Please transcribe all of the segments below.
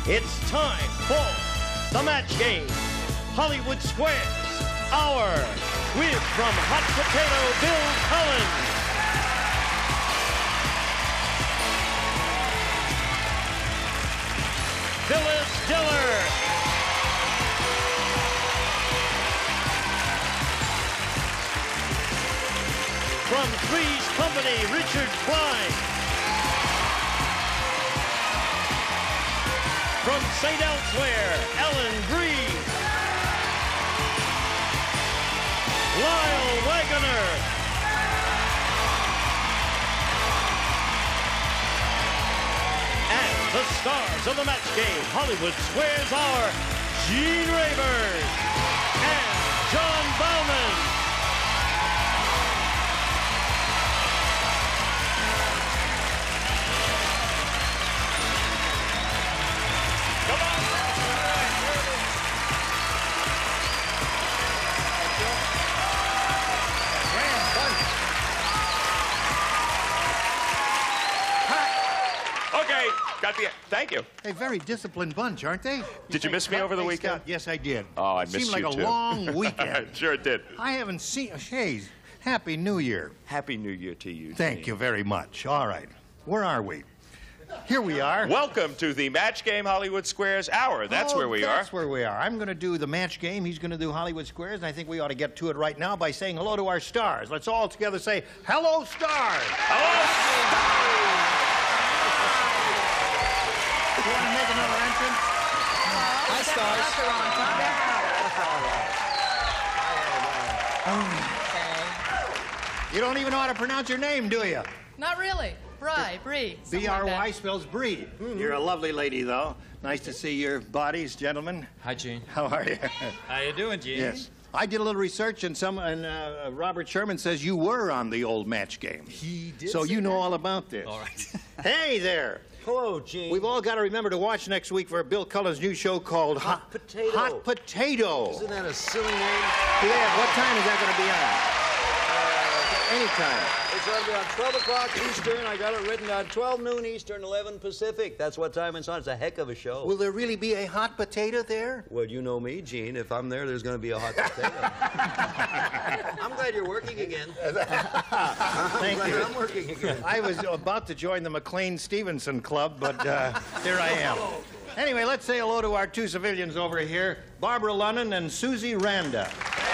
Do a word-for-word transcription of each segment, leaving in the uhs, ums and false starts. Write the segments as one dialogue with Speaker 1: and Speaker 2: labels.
Speaker 1: It's time for the match game, Hollywood Squares Hour, with from Hot Potato Bill Collins. Phyllis Diller. From Three's Company, Richard Klein. From Saint Elsewhere, Ellen Bree. Lyle Waggoner. And the stars of the match game, Hollywood Squares, are Gene Rayburn and John Bauman.
Speaker 2: Got the, thank you.
Speaker 3: A very disciplined bunch, aren't they?
Speaker 2: Did you miss me over the weekend?
Speaker 3: Scott, yes, I did.
Speaker 2: Oh, I missed you too.
Speaker 3: Seemed like a long weekend.
Speaker 2: Sure it did.
Speaker 3: I haven't seen... Hey, Happy New Year.
Speaker 2: Happy New Year to you,
Speaker 3: Thank
Speaker 2: Gene.
Speaker 3: you very much. All right. Where are we? Here we are.
Speaker 2: Welcome to the Match Game Hollywood Squares Hour. That's
Speaker 3: oh,
Speaker 2: where we
Speaker 3: that's
Speaker 2: are.
Speaker 3: That's where we are. I'm going to do the match game. He's going to do Hollywood Squares, and I think we ought to get to it right now by saying hello to our stars. Let's all together say, hello, stars.
Speaker 2: Hello, stars.
Speaker 3: You want to make another entrance?
Speaker 4: Hi,
Speaker 3: stars. You don't even know how to pronounce your name, do you?
Speaker 4: Not really. Bry, Bree.
Speaker 3: B R Y spells Bree. Mm-hmm. You're a lovely lady, though. Nice to see your bodies, gentlemen.
Speaker 5: Hi, Gene.
Speaker 3: How are you?
Speaker 5: How you doing, Gene?
Speaker 3: Yes. I did a little research, and some and uh, Robert Sherman says you were on the old match game.
Speaker 5: He did.
Speaker 3: So you know
Speaker 5: that?
Speaker 3: all about this.
Speaker 5: All right.
Speaker 3: Hey there.
Speaker 6: Hello, Gene.
Speaker 3: We've all got to remember to watch next week for Bill Cullen's new show called
Speaker 6: Hot, Hot Potato.
Speaker 3: Hot Potato.
Speaker 6: Isn't that a silly name?
Speaker 3: Yeah, what time is that going to be on? Uh, anytime.
Speaker 6: It's going to be on twelve o'clock Eastern. I got it written on twelve noon Eastern, eleven Pacific. That's what time it's on. It's a heck of a show.
Speaker 3: Will there really be a hot potato there?
Speaker 6: Well, you know me, Gene. If I'm there, there's going to be a hot potato. I'm glad you're working again.
Speaker 3: Thank
Speaker 6: I'm
Speaker 3: you.
Speaker 6: I'm working again.
Speaker 3: I was about to join the McLean-Stevenson Club, but uh, here I am. Anyway, let's say hello to our two civilians over here, Barbara Lunnan and Susie Randa.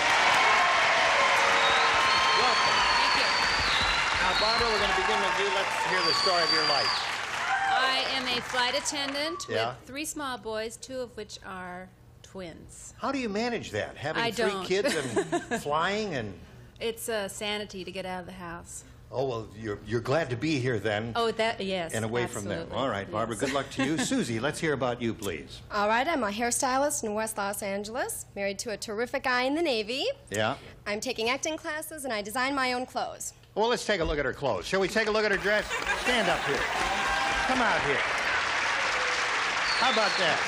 Speaker 3: Welcome.
Speaker 4: Thank you.
Speaker 3: Now, Barbara, we're going to begin with you. Let's hear the story of your life.
Speaker 7: I am a flight attendant
Speaker 3: Yeah.
Speaker 7: with three small boys, two of which are twins.
Speaker 3: How do you manage that? Having
Speaker 7: I
Speaker 3: three
Speaker 7: don't.
Speaker 3: kids and flying and...
Speaker 7: It's a sanity to get out of the house.
Speaker 3: Oh, well, you're, you're glad to be here then.
Speaker 7: Oh, that, yes.
Speaker 3: And away
Speaker 7: absolutely.
Speaker 3: from them. All right, Barbara,
Speaker 7: Yes.
Speaker 3: good luck to you. Susie, let's hear about you, please.
Speaker 8: All right, I'm a hairstylist in West Los Angeles, married to a terrific guy in the Navy.
Speaker 3: Yeah?
Speaker 8: I'm taking acting classes, and I design my own clothes.
Speaker 3: Well, let's take a look at her clothes. Shall we take a look at her dress? Stand up here. Come out here. How about that?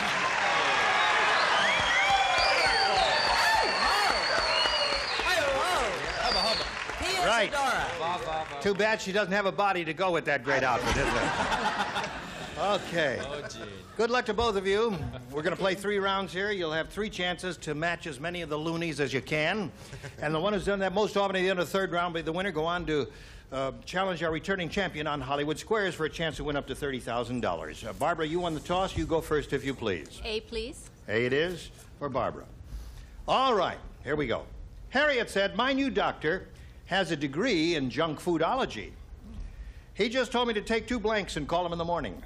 Speaker 3: Right. Too bad she doesn't have a body to go with that great outfit, is it? Okay.
Speaker 5: Oh, Gene.
Speaker 3: Good luck to both of you. We're going to play three rounds here. You'll have three chances to match as many of the loonies as you can. And the one who's done that most often at the end of the third round will be the winner. Go on to uh, challenge our returning champion on Hollywood Squares for a chance to win up to thirty thousand dollars. Uh, Barbara, you won the toss. You go first if you please.
Speaker 7: A, please.
Speaker 3: A it is for Barbara. All right, here we go. Harriet said, my new doctor has a degree in junk foodology. He just told me to take two blanks and call him in the morning.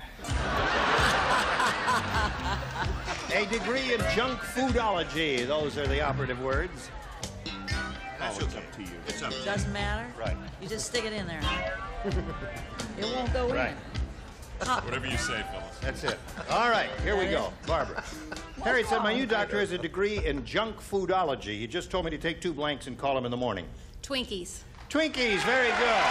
Speaker 3: A degree in junk foodology. Those are the operative words.
Speaker 2: That's oh, it's up to you.
Speaker 3: It's up to you.
Speaker 9: Doesn't matter?
Speaker 3: Right.
Speaker 9: You just stick it in there, huh? It won't go
Speaker 3: Right.
Speaker 9: in.
Speaker 5: Whatever you say, Phyllis.
Speaker 3: That's it. All right, here we go. Barbara. Harriet said, my new doctor has a degree in junk foodology. He just told me to take two blanks and call him in the morning.
Speaker 7: Twinkies.
Speaker 3: Twinkies, very good.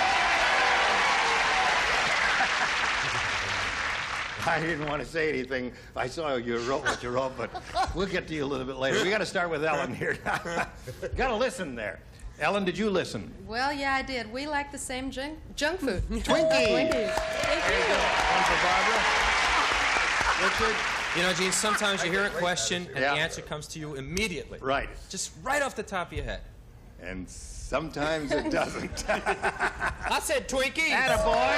Speaker 3: I didn't want to say anything. I saw you wrote what you wrote, but we'll get to you a little bit later. We got to start with Ellen here. Got to listen there. Ellen, did you listen?
Speaker 4: Well, yeah, I did. We like the same junk, junk food.
Speaker 3: Twinkies.
Speaker 4: Twinkies. Thank
Speaker 3: There you
Speaker 4: you.
Speaker 3: go. One for Barbara. Richard?
Speaker 10: You know, Gene, sometimes you hear a question and
Speaker 3: Yeah.
Speaker 10: the answer comes to you immediately.
Speaker 3: Right.
Speaker 10: Just right off the top of your head.
Speaker 3: And sometimes it doesn't.
Speaker 10: I said Twinkie.
Speaker 3: Attaboy.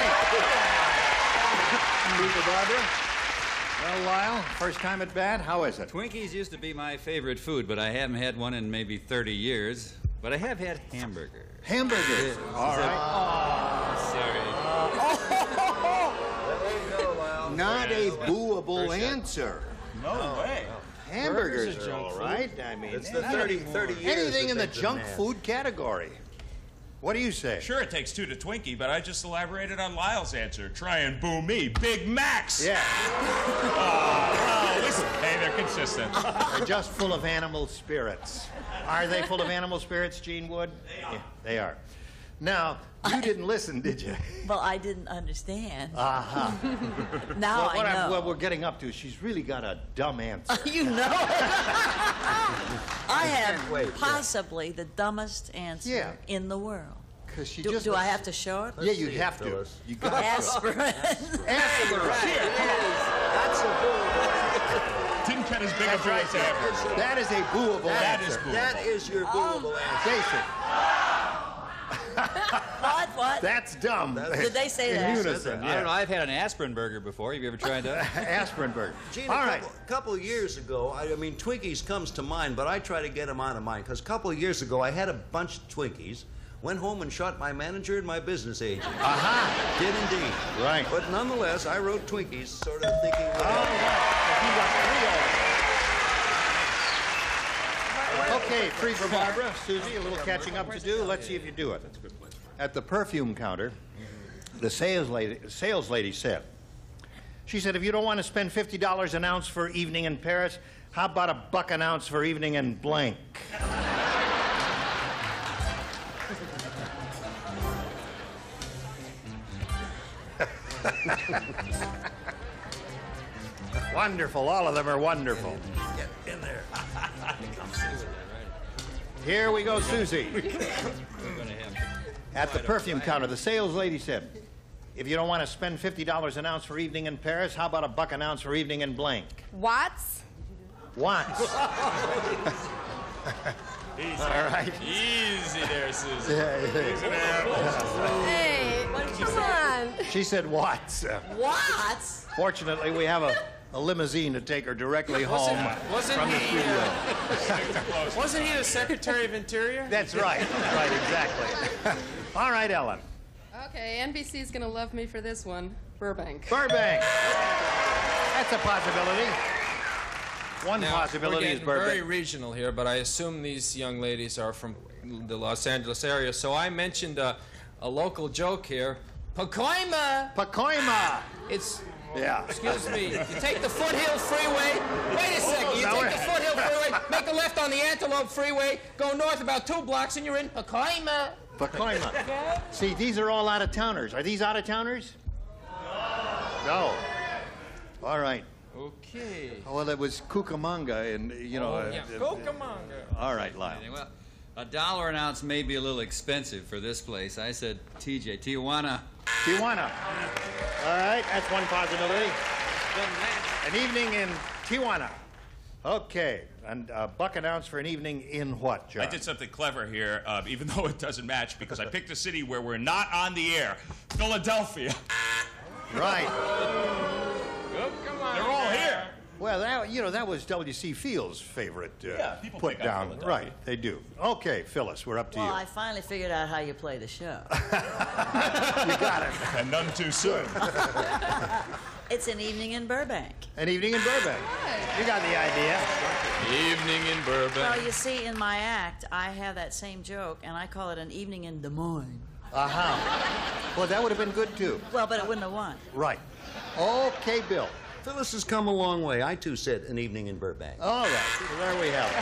Speaker 3: Super Barbara. Well, Lyle, first time at bat, how is it?
Speaker 11: Twinkies used to be my favorite food, but I haven't had one in maybe thirty years. But I have had hamburgers.
Speaker 3: Hamburgers. All right.
Speaker 11: Oh, sorry.
Speaker 3: Not a booable answer.
Speaker 2: No way.
Speaker 3: Hamburgers
Speaker 6: Burgers
Speaker 3: are
Speaker 6: are
Speaker 3: all
Speaker 6: junk
Speaker 3: right. I mean,
Speaker 6: It's the
Speaker 3: not
Speaker 6: thirty,
Speaker 3: anymore.
Speaker 6: thirty years
Speaker 3: Anything
Speaker 6: that
Speaker 3: in the
Speaker 6: they've been
Speaker 3: junk
Speaker 6: mad.
Speaker 3: food category. What do you say?
Speaker 2: Sure, it takes two to Twinkie, but I just elaborated on Lyle's answer. Try and boo me. Big Macs.
Speaker 3: Yeah.
Speaker 2: Oh, listen. Hey, they're consistent.
Speaker 3: They're just full of animal spirits. Are they full of animal spirits, Gene Wood? They are. Yeah, they are. Now, you didn't listen, did you?
Speaker 9: Well, I didn't understand.
Speaker 3: Uh-huh.
Speaker 9: Now
Speaker 3: Well, what,
Speaker 9: I
Speaker 3: I'm-
Speaker 9: know.
Speaker 3: what we're getting up to, she's really got a dumb answer.
Speaker 9: You know. I have
Speaker 3: wait, yeah.
Speaker 9: possibly the dumbest answer
Speaker 3: Yeah.
Speaker 9: in the world.
Speaker 3: Because she
Speaker 9: Do,
Speaker 3: just
Speaker 9: do
Speaker 3: was-
Speaker 9: I have to show it?
Speaker 3: Yeah, you have to. You got to.
Speaker 9: Aspirin.
Speaker 3: Aspirin.
Speaker 6: That's a booable.
Speaker 2: Didn't cut as big a
Speaker 3: That's right,
Speaker 2: price ever.
Speaker 3: That is a booable
Speaker 2: That
Speaker 3: answer.
Speaker 2: is booable.
Speaker 6: That is your booable answer.
Speaker 3: Jason,
Speaker 9: What? What?
Speaker 3: that's dumb.
Speaker 9: Did they say
Speaker 3: In
Speaker 9: that?
Speaker 3: unison,
Speaker 11: I don't know. I've had an aspirin burger before. Have you ever tried that?
Speaker 3: Aspirin burger.
Speaker 6: Gene,
Speaker 3: All
Speaker 6: a
Speaker 3: right.
Speaker 6: couple, couple of years ago, I, I mean, Twinkies comes to mind, but I try to get them out of mind. Because a couple of years ago, I had a bunch of Twinkies, went home and shot my manager and my business agent.
Speaker 3: Aha.
Speaker 6: Did indeed.
Speaker 3: Right.
Speaker 6: But nonetheless, I wrote Twinkies, sort of thinking...
Speaker 3: All right. You got three of them. Okay, three for Barbara. Susie, a little catching up to do. Let's see if you do it. At the perfume counter, the sales lady, sales lady said, she said, if you don't want to spend fifty dollars an ounce for evening in Paris, how about a buck an ounce for evening in blank? Wonderful. All of them are wonderful.
Speaker 6: Get in there.
Speaker 3: Here we go, Susie. At the perfume counter, the sales lady said, if you don't want to spend fifty dollars an ounce for evening in Paris, how about a buck an ounce for evening in blank?
Speaker 8: Watts?
Speaker 3: Watts. All right.
Speaker 5: Easy there, Susie.
Speaker 8: Hey, come on.
Speaker 3: She said Watts. Uh,
Speaker 9: What?
Speaker 3: Fortunately, we have a, a limousine to take her directly home
Speaker 10: Wasn't
Speaker 3: from the
Speaker 10: he,
Speaker 3: studio.
Speaker 10: uh, wasn't he the Secretary of Interior?
Speaker 3: That's right. Right, exactly. All right, Ellen.
Speaker 4: Okay, N B C's gonna love me for this one. Burbank.
Speaker 3: Burbank. That's a possibility. One
Speaker 10: Now,
Speaker 3: possibility
Speaker 10: we're
Speaker 3: is
Speaker 10: getting very
Speaker 3: Burbank.
Speaker 10: regional here, but I assume these young ladies are from the Los Angeles area. So I mentioned a, a local joke here. Pacoima!
Speaker 3: Pacoima.
Speaker 10: It's,
Speaker 3: Yeah.
Speaker 10: excuse me, you take the Foothill Freeway. Wait a second, you
Speaker 3: now
Speaker 10: take
Speaker 3: we're-
Speaker 10: the Foothill Freeway, make a left on the Antelope Freeway, go north about two blocks, and you're in Pacoima.
Speaker 3: Pacoima. See, these are all out-of-towners. Are these out-of-towners? No. All right.
Speaker 10: Okay.
Speaker 3: Oh, well, it was Cucamonga, and, you know...
Speaker 10: Oh,
Speaker 3: uh,
Speaker 10: yeah.
Speaker 3: uh,
Speaker 10: Cucamonga.
Speaker 3: all right, Lyle.
Speaker 11: Well, a dollar an ounce may be a little expensive for this place. I said T J, Tijuana.
Speaker 3: Tijuana. All right, that's one possibility. An evening in Tijuana. Okay, and a buck an ounce for an evening in what, John?
Speaker 2: I did something clever here, uh, even though it doesn't match, because I picked a city where we're not on the air. Philadelphia.
Speaker 3: Right.
Speaker 2: They're all here.
Speaker 3: Well, that, you know, that was W C Field's favorite uh,
Speaker 2: Yeah, people
Speaker 3: put
Speaker 2: pick on
Speaker 3: down.
Speaker 2: Philadelphia.
Speaker 3: Right, they do. Okay, Phyllis, we're up to
Speaker 9: Well,
Speaker 3: you.
Speaker 9: I finally figured out how you play the show.
Speaker 3: You got it.
Speaker 2: And none too soon.
Speaker 9: It's an evening in Burbank.
Speaker 3: An evening in Burbank. You got the idea.
Speaker 10: Evening in Burbank.
Speaker 9: Well, you see, in my act, I have that same joke, and I call it an evening in Des Moines.
Speaker 3: Uh-huh. Well, that would have been good, too.
Speaker 9: Well, but it wouldn't have won.
Speaker 3: Right. Okay, Bill.
Speaker 6: Phyllis has come a long way. I, too, said an evening in Burbank.
Speaker 3: All right, so there we have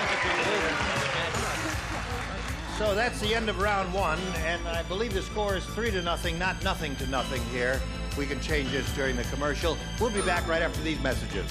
Speaker 3: it. So that's the end of round one, and I believe the score is three to nothing, not nothing to nothing here. We can change this during the commercial. We'll be back right after these messages.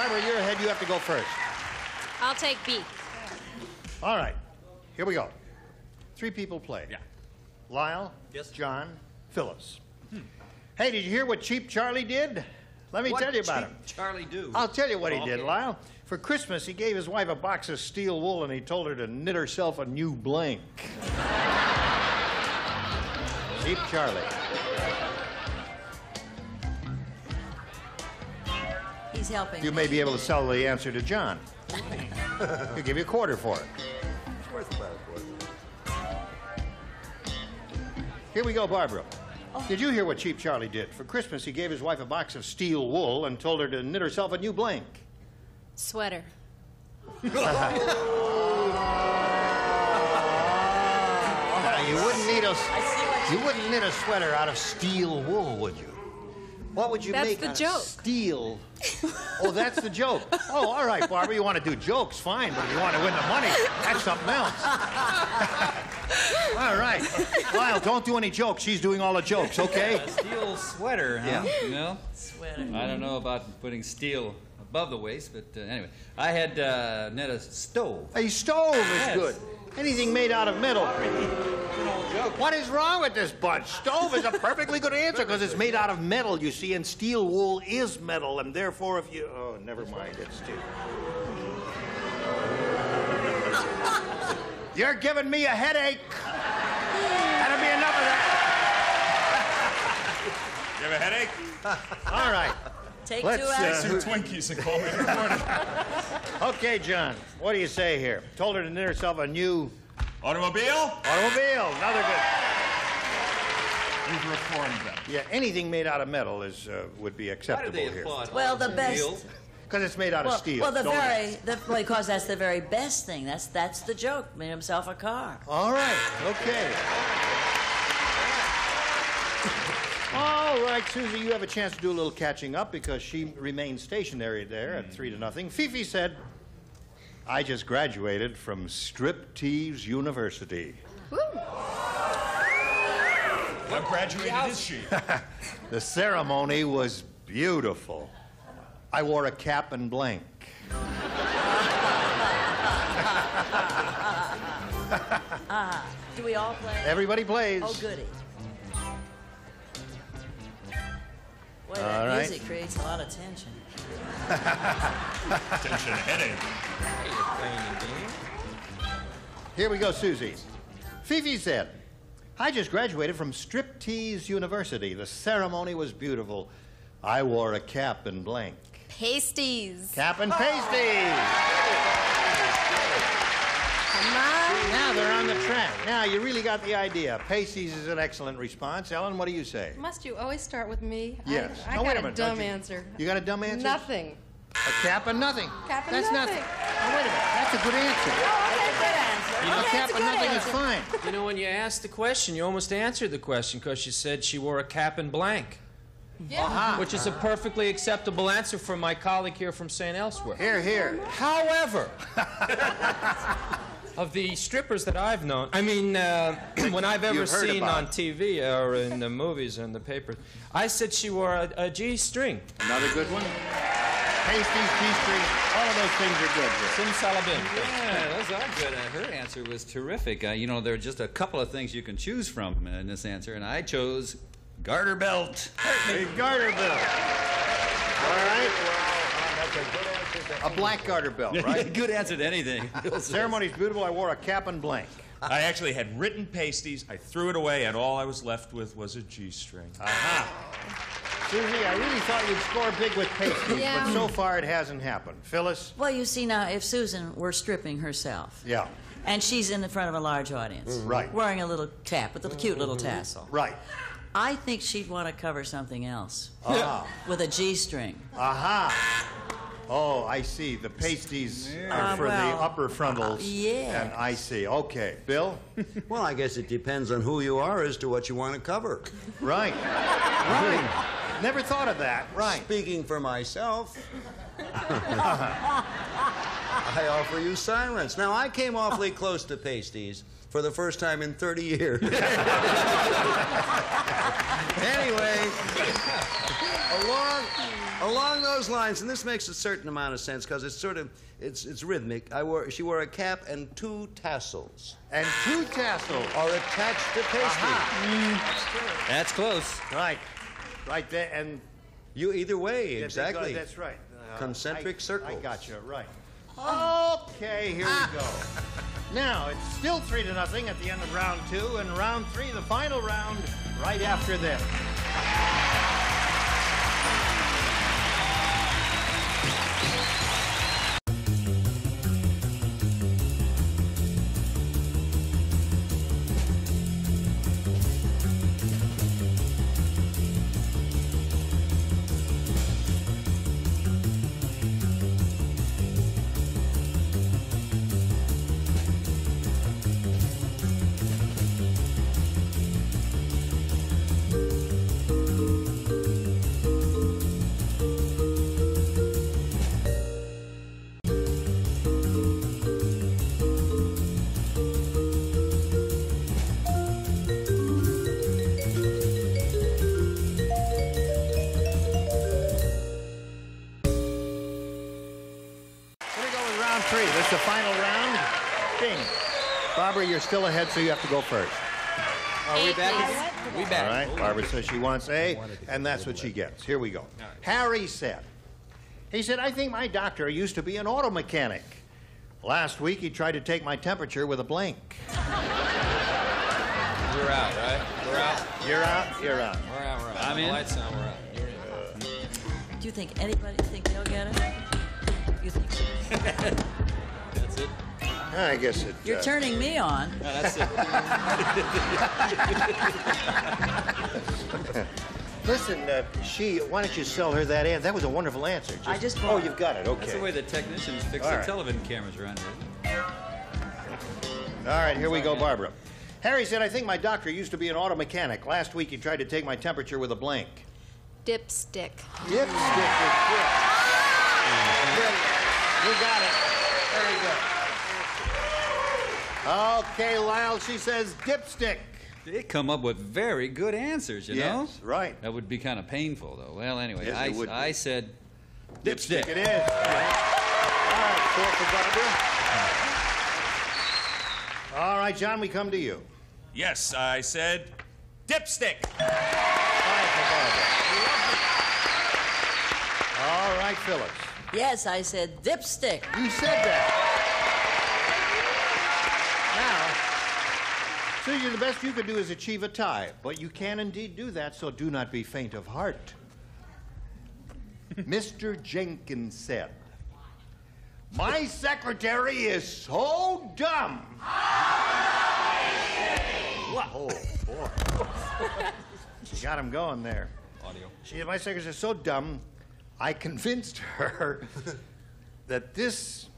Speaker 3: Barbara, you're ahead. You have to go first.
Speaker 7: I'll take B.
Speaker 3: All right. Here we go. Three people play.
Speaker 2: Yeah.
Speaker 3: Lyle,
Speaker 6: Yes.
Speaker 3: John, Phyllis. Hey, did you hear what Cheap Charlie did? Let me
Speaker 6: What
Speaker 3: tell you about
Speaker 6: Cheap
Speaker 3: him.
Speaker 6: Charlie do?
Speaker 3: I'll tell you what he
Speaker 6: Okay.
Speaker 3: did, Lyle. For Christmas, he gave his wife a box of steel wool and he told her to knit herself a new blank. Cheap Charlie.
Speaker 9: He's helping.
Speaker 3: You may be able to sell the answer to John. He'll give you a quarter for it.
Speaker 6: It's worth about a quarter.
Speaker 3: Here we go, Barbara. Did you hear what Cheap Charlie did? For Christmas, he gave his wife a box of steel wool and told her to knit herself a new blank.
Speaker 7: Sweater.
Speaker 3: Now, you wouldn't need a you wouldn't knit a sweater out of steel wool, would you? What would you
Speaker 7: That's
Speaker 3: make
Speaker 7: the
Speaker 3: out
Speaker 7: joke.
Speaker 3: of steel? Oh, that's the joke. Oh, all right, Barbara. You want to do jokes, fine, but if you want to win the money, that's something else. All right, Lyle, don't do any jokes. She's doing all the jokes, okay?
Speaker 11: A steel sweater, huh?
Speaker 3: Yeah.
Speaker 11: Well,
Speaker 9: Sweater.
Speaker 11: I don't know about putting steel above the waist, but uh, anyway, I had uh, knit a stove.
Speaker 3: A stove is
Speaker 11: Yes.
Speaker 3: good. Anything made out of metal. What is wrong with this bunch? Stove is a perfectly good answer because it's made out of metal, you see, and steel wool is metal, and therefore if you... Oh, never mind, it's steel. You're giving me a headache. That'll be enough of that.
Speaker 2: You have a headache?
Speaker 3: All right.
Speaker 9: Take
Speaker 3: Let's,
Speaker 9: two
Speaker 3: uh,
Speaker 9: out.
Speaker 2: Two Twinkies and call me in the morning.
Speaker 3: Okay, John, what do you say here? Told her to knit herself a new
Speaker 2: Automobile?
Speaker 3: automobile. Another good...
Speaker 2: We've reformed them.
Speaker 3: Yeah, anything made out of metal is uh, would be
Speaker 11: Why do
Speaker 3: acceptable
Speaker 11: they
Speaker 3: here.
Speaker 11: applaud?
Speaker 9: Well, the
Speaker 11: automobiles?
Speaker 9: best.
Speaker 3: Because it's made out
Speaker 9: Well,
Speaker 3: of steel.
Speaker 9: well, the
Speaker 3: Don't
Speaker 9: very,
Speaker 3: it?
Speaker 9: the, well, because that's the very best thing. That's that's the joke. Made himself a car.
Speaker 3: All right, okay. All right, Susie, you have a chance to do a little catching up because she remained stationary there at three to nothing. Fifi said, I just graduated from Striptease University.
Speaker 8: Woo.
Speaker 2: How graduated is she?
Speaker 3: The ceremony was beautiful. I wore a cap and blank.
Speaker 9: Ah, do we all play?
Speaker 3: Everybody plays.
Speaker 9: Oh, goody. Boy, that
Speaker 3: All right.
Speaker 9: music creates a lot of tension.
Speaker 2: Tension headache.
Speaker 3: Here we go, Susie. Fifi said, I just graduated from Striptease University. The ceremony was beautiful. I wore a cap and blank.
Speaker 8: Pasties.
Speaker 3: Cap and pasties.
Speaker 8: Come on.
Speaker 3: Now they're on the track. Now you really got the idea. Pasties is an excellent response. Ellen, what do you say?
Speaker 4: Must you always start with me?
Speaker 3: Yes.
Speaker 4: I, I
Speaker 3: No,
Speaker 4: got
Speaker 3: wait a
Speaker 4: a
Speaker 3: minute,
Speaker 4: dumb
Speaker 3: don't you-
Speaker 4: answer.
Speaker 3: You got a dumb answer?
Speaker 4: Nothing.
Speaker 3: A cap and nothing.
Speaker 4: Cap and
Speaker 3: That's
Speaker 4: nothing.
Speaker 3: Oh, wait a minute. That's a good answer.
Speaker 10: You know,
Speaker 3: A cap and nothing is fine.
Speaker 10: You know, when you asked the question, you almost answered the question because you said she wore a cap and blank,
Speaker 3: Aha.
Speaker 10: which is a perfectly acceptable answer from my colleague here from Saint Elsewhere.
Speaker 3: Here, here.
Speaker 10: However, of the strippers that I've known, I mean, uh, when I've ever
Speaker 3: You've heard
Speaker 10: seen
Speaker 3: about.
Speaker 10: on T V or in the movies or in the papers, I said she wore a, a G-string.
Speaker 3: Another good one. Pasties, G-string, all of those things are good.
Speaker 10: Simsalabim.
Speaker 11: Yeah, those are good. Uh, her answer was terrific. Uh, you know, there are just a couple of things you can choose from in this answer, and I chose garter belt.
Speaker 3: A garter belt. All right. A black garter belt, right?
Speaker 11: Good answer to anything.
Speaker 3: Ceremony's beautiful. I wore a cap and blank.
Speaker 2: I actually had written pasties. I threw it away, and all I was left with was a G-string.
Speaker 3: Aha. Susie, I really thought you'd score big with pasties,
Speaker 8: Yeah.
Speaker 3: but so far it hasn't happened. Phyllis?
Speaker 9: Well, you see now, if Susan were stripping herself,
Speaker 3: Yeah.
Speaker 9: and she's in the front of a large audience,
Speaker 3: Right.
Speaker 9: wearing a little cap with a cute little tassel,
Speaker 3: Right.
Speaker 9: I think she'd want to cover something else
Speaker 3: Ah.
Speaker 9: with a G-string.
Speaker 3: Aha. Oh, I see. The pasties are
Speaker 9: Uh,
Speaker 3: for
Speaker 9: well,
Speaker 3: the upper frontals.
Speaker 9: uh, yes.
Speaker 3: And I see. Okay. Bill?
Speaker 6: Well, I guess it depends on who you are as to what you want to cover.
Speaker 3: Right. Right. Never thought of that. Right.
Speaker 6: Speaking for myself, I offer you silence. Now, I came awfully close to pasties for the first time in thirty years.
Speaker 3: Anyway, along,
Speaker 6: Along those lines, and this makes a certain amount of sense because it's sort of it's it's rhythmic. I wore she wore a cap and two tassels.
Speaker 3: And two tassels
Speaker 6: are attached to pastry.
Speaker 11: That's close.
Speaker 3: Right, right there, and
Speaker 6: you either way,
Speaker 3: Yeah,
Speaker 6: exactly.
Speaker 3: That's right. Uh,
Speaker 6: Concentric
Speaker 3: I,
Speaker 6: circles.
Speaker 3: I got you right. Okay, here we go. Now it's still three to nothing at the end of round two, and round three, the final round, right after this. Three. This is the final round. Bing. Barbara, you're still ahead, so you have to go first.
Speaker 10: Are we back? We back.
Speaker 3: All right. Barbara says she wants A, and that's what she gets. Here we go. Harry said, he said, I think my doctor used to be an auto mechanic. Last week, he tried to take my temperature with a blank.
Speaker 10: We're out, right? We're out.
Speaker 3: You're out. You're out.
Speaker 10: We're out. We're out.
Speaker 11: I'm
Speaker 10: The
Speaker 11: in.
Speaker 10: lights on. We're out. You're in.
Speaker 9: Do you think anybody think they'll get it? You think so?
Speaker 10: That's it.
Speaker 3: I guess it...
Speaker 9: You're
Speaker 3: uh,
Speaker 9: turning me on.
Speaker 11: No, that's it.
Speaker 3: Listen, uh, she, why don't you sell her that ad? That was a wonderful answer.
Speaker 9: I just
Speaker 3: Oh,
Speaker 9: bought
Speaker 3: you've got it. Okay.
Speaker 11: That's the way the technicians fix
Speaker 3: All
Speaker 11: their
Speaker 3: right.
Speaker 11: television cameras around here.
Speaker 3: All right, here we go, Barbara. Harry said, I think my doctor used to be an auto mechanic. Last week, he tried to take my temperature with a blank.
Speaker 8: Dipstick.
Speaker 3: Dipstick is good. Good. You got it. Very good. Okay, Lyle, she says dipstick.
Speaker 11: They come up with very good answers, you know?
Speaker 3: Yes, right.
Speaker 11: That would be kind of painful, though. Well, anyway,
Speaker 3: Yes,
Speaker 11: I,
Speaker 3: it would be.
Speaker 11: I said dipstick.
Speaker 3: It is. All right, four for Barbara. All right, John, we come to you.
Speaker 2: Yes, I said dipstick.
Speaker 3: Five for Barbara. All right, Phyllis.
Speaker 9: Yes, I said dipstick.
Speaker 3: You said that. Now, Susie, the best you could do is achieve a tie, but you can indeed do that, so do not be faint of heart. Mister Jenkins said, my secretary is so dumb. Oh, boy. She got him going there.
Speaker 10: Audio.
Speaker 3: She, my secretary is so dumb, I convinced her that this...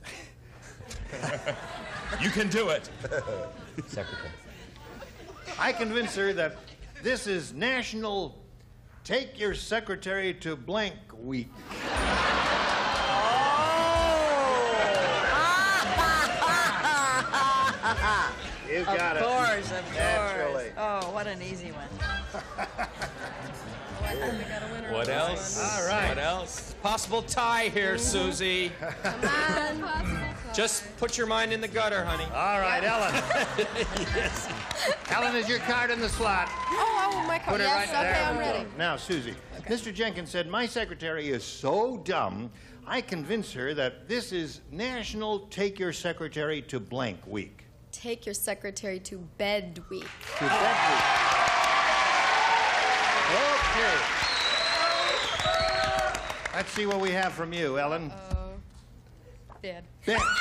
Speaker 2: You can do it.
Speaker 3: Secretary. I convinced her that this is National Take Your Secretary to Blank Week. You got
Speaker 9: of
Speaker 3: it.
Speaker 9: course, of
Speaker 3: Naturally.
Speaker 9: course. Oh, what an easy one.
Speaker 10: What else?
Speaker 3: All right.
Speaker 10: What else? Possible tie here, Susie.
Speaker 8: Come on.
Speaker 10: Just put your mind in the gutter, honey.
Speaker 3: All right, Ellen.
Speaker 10: Yes.
Speaker 3: Ellen, is your card in the slot?
Speaker 8: Oh, oh, my card.
Speaker 3: Put it
Speaker 8: Yes,
Speaker 3: right
Speaker 8: okay,
Speaker 3: there.
Speaker 8: I'm ready.
Speaker 3: Now, Susie, Mister Jenkins said, my secretary is so dumb, I convinced her that this is National Take Your Secretary to Blank Week.
Speaker 8: Take your secretary to bed week.
Speaker 3: To bed week. Okay. Let's see what we have from you, Ellen.
Speaker 8: Oh, dead.
Speaker 3: Ben. You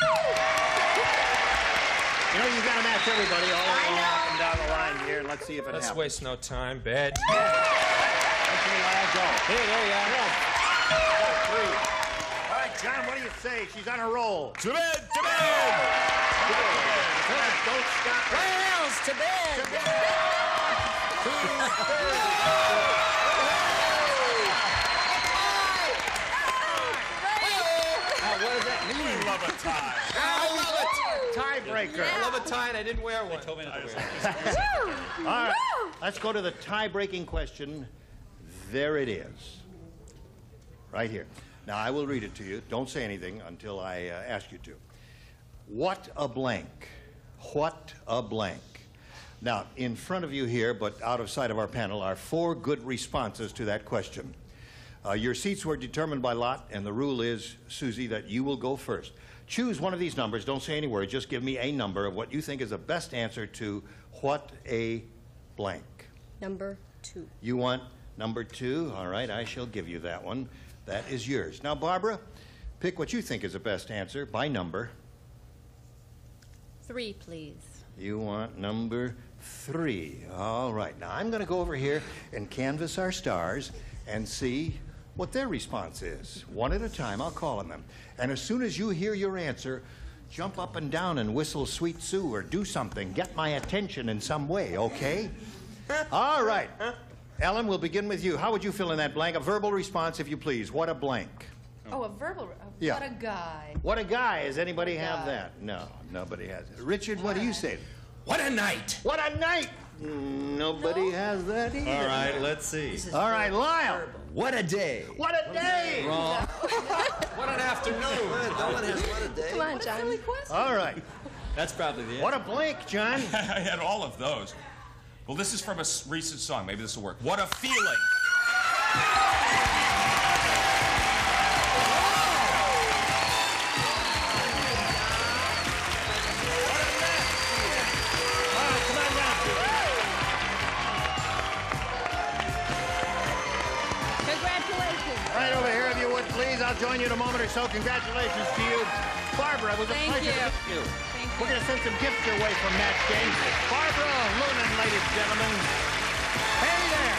Speaker 3: know, you've got to match everybody all along up and down the line here, and let's see if it
Speaker 10: Let's
Speaker 3: happens.
Speaker 10: waste no time. Bed.
Speaker 3: Let's see Lyle go.
Speaker 10: Here, there you are.
Speaker 3: Three. All right, John, what do you say? She's on a roll.
Speaker 2: To bed, to bed.
Speaker 3: Don't stop her.
Speaker 9: Where else to bed?
Speaker 3: To bed. Now, what does that mean?
Speaker 2: I love a tie.
Speaker 3: I love it. Tiebreaker.
Speaker 10: I love a tie and I didn't wear one.
Speaker 11: Told me not to wear it.
Speaker 3: All right, let's go to the tie-breaking question. There it is. right here. Now, I will read it to you. Don't say anything until I uh, ask you to. What a blank. What a blank. Now, in front of you here, but out of sight of our panel, are four good responses to that question. Uh, your seats were determined by lot, and the rule is, Susie, that you will go first. Choose one of these numbers. Don't say any words. Just give me a number of what you think is the best answer to what a blank.
Speaker 8: Number two.
Speaker 3: You want number two? All right, I shall give you that one. That is yours. Now, Barbara, pick what you think is the best answer by number.
Speaker 7: Three, please.
Speaker 3: You want number three. All right. Now, I'm going to go over here and canvass our stars and see what their response is. One at a time, I'll call on them. And as soon as you hear your answer, jump up and down and whistle Sweet Sue or do something. Get my attention in some way, okay? All right. Ellen, we'll begin with you. How would you fill in that blank? A verbal response, if you please. What a blank.
Speaker 4: Oh, a verbal. Uh,
Speaker 3: Yeah.
Speaker 4: What a guy.
Speaker 3: What a guy. Does anybody
Speaker 4: What a
Speaker 3: have
Speaker 4: guy.
Speaker 3: that? No, nobody has it. Richard, what do you say?
Speaker 10: What a night!
Speaker 3: What a night! Mm, Nobody has that either.
Speaker 11: All right, let's see.
Speaker 3: All right, Lyle.
Speaker 11: What a day.
Speaker 3: What a day!
Speaker 10: Wrong. What an afternoon!
Speaker 6: No one has what a day.
Speaker 8: Come on, John.
Speaker 4: Silly question.
Speaker 3: All right.
Speaker 11: That's probably the end.
Speaker 3: What a blank, John.
Speaker 2: I had all of those. Well, this is from a s- recent song. Maybe this will work. What a feeling.
Speaker 7: Congratulations.
Speaker 3: Right over here, if you would, please. I'll join you in a moment or so. Congratulations to you. Barbara, it was a
Speaker 4: Thank
Speaker 3: pleasure
Speaker 4: you.
Speaker 3: to meet you.
Speaker 4: Thank
Speaker 3: We're going to send some gifts your way from Match Game. Barbara Lunan, ladies and gentlemen. Hey there.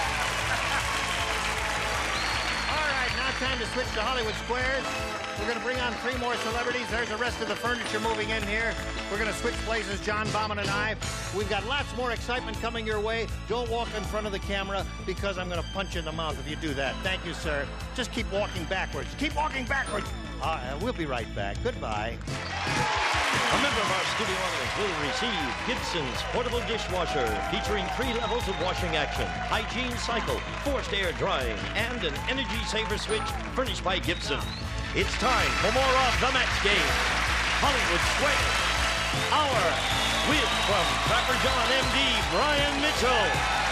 Speaker 3: All right, now time to switch to Hollywood Squares. We're going to bring on three more celebrities. There's the rest of the furniture moving in here. We're going to switch places, John Bauman and I. We've got lots more excitement coming your way. Don't walk in front of the camera because I'm going to punch you in the mouth if you do that. Thank you, sir. Just keep walking backwards. Keep walking backwards. Uh, we'll be right back. Goodbye.
Speaker 1: A member of our studio audience will receive Gibson's portable dishwasher featuring three levels of washing action, hygiene cycle, forced air drying, and an energy saver switch furnished by Gibson. It's time for more of The Match Game. Hollywood Squares. Our with from Trapper John, M D, Brian Mitchell.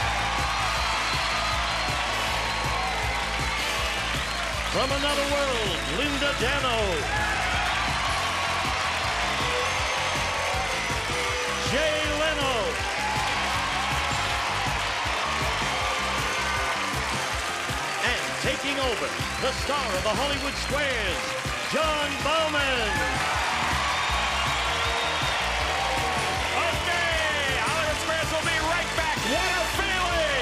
Speaker 1: From another world, Linda Dano. Jay Leno. And taking over, the star of the Hollywood Squares, John Bauman.
Speaker 2: Okay, Hollywood Squares will be right back. What a feeling!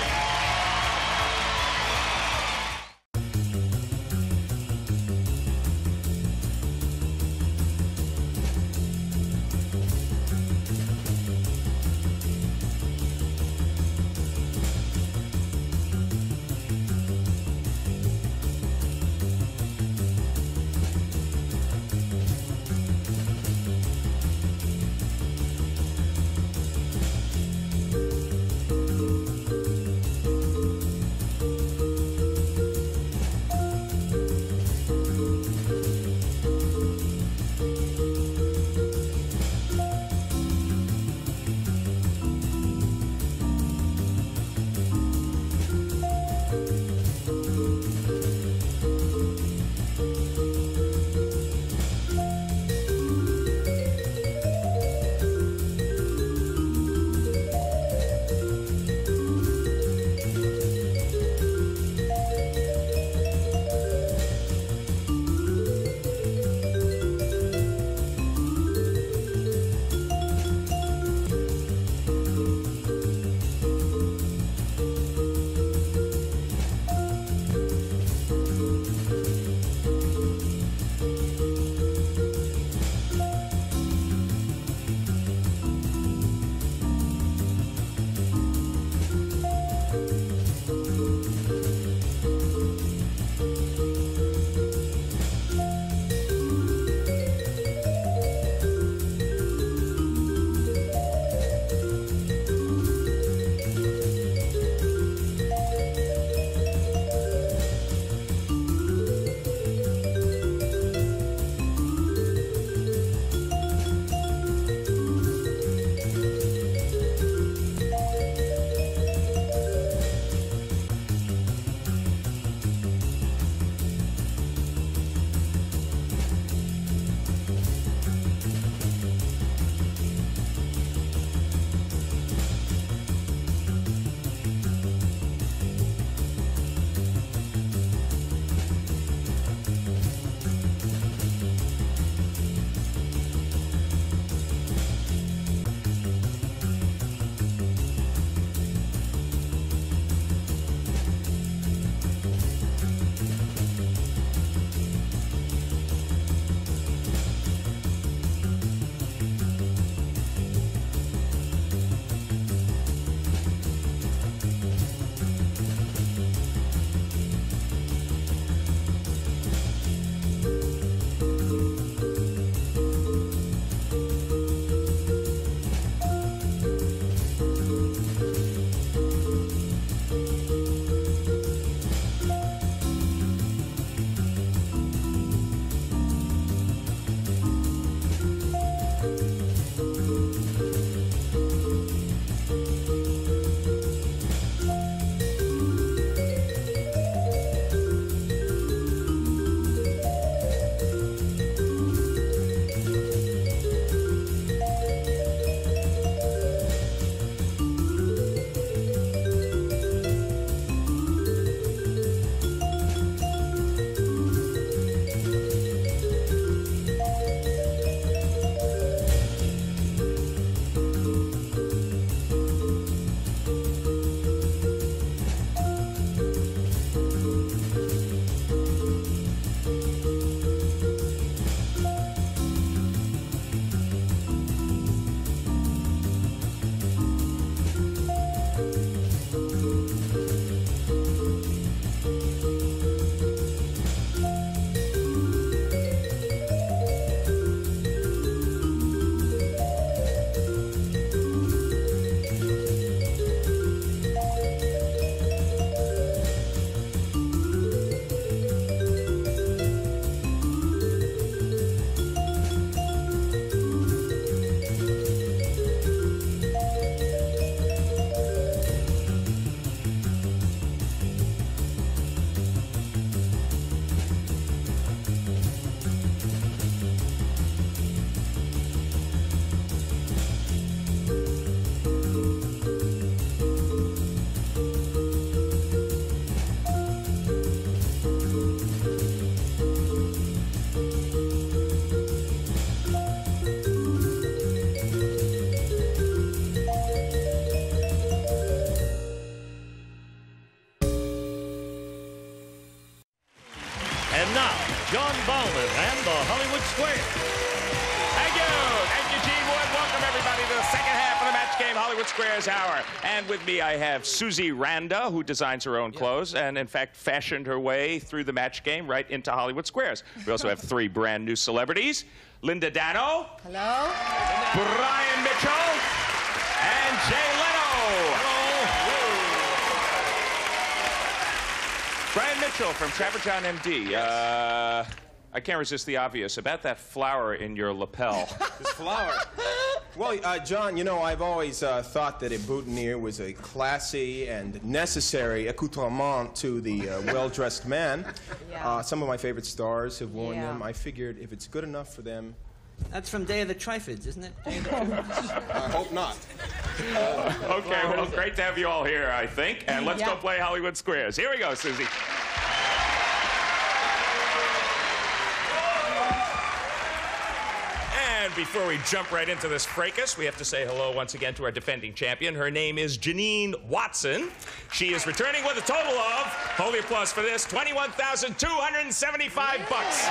Speaker 3: Square.
Speaker 2: Thank you. Thank you, Gene Wood. Welcome, everybody, to the second half of the match game, Hollywood Squares Hour. And with me, I have Susie Randa, who designs her own clothes and, in fact, fashioned her way through the match game right into Hollywood Squares. We also have three brand new celebrities, Linda Dano.
Speaker 4: Hello.
Speaker 2: Brian Mitchell. And Jay Leno. Hello. Brian Mitchell from Trapper John M D. Yes. Uh, I can't resist the obvious about that flower in your lapel.
Speaker 5: This flower? Well, uh, John, you know, I've always uh, thought that a boutonniere was a classy and necessary accoutrement to the uh, well-dressed man.
Speaker 12: Yeah.
Speaker 5: Uh, some of my favorite stars have worn
Speaker 12: Yeah.
Speaker 5: them. I figured if it's good enough for them...
Speaker 12: That's from Day of the Triffids, isn't it? Day of the Triffids.
Speaker 5: I hope not.
Speaker 2: Okay, well, great to have you all here, I think. And let's
Speaker 12: Yeah.
Speaker 2: go play Hollywood Squares. Here we go, Susie. And before we jump right into this fracas, we have to say hello once again to our defending champion. Her name is Janine Watson. She is returning with a total of, hold the applause for this, twenty-one thousand two hundred seventy-five bucks.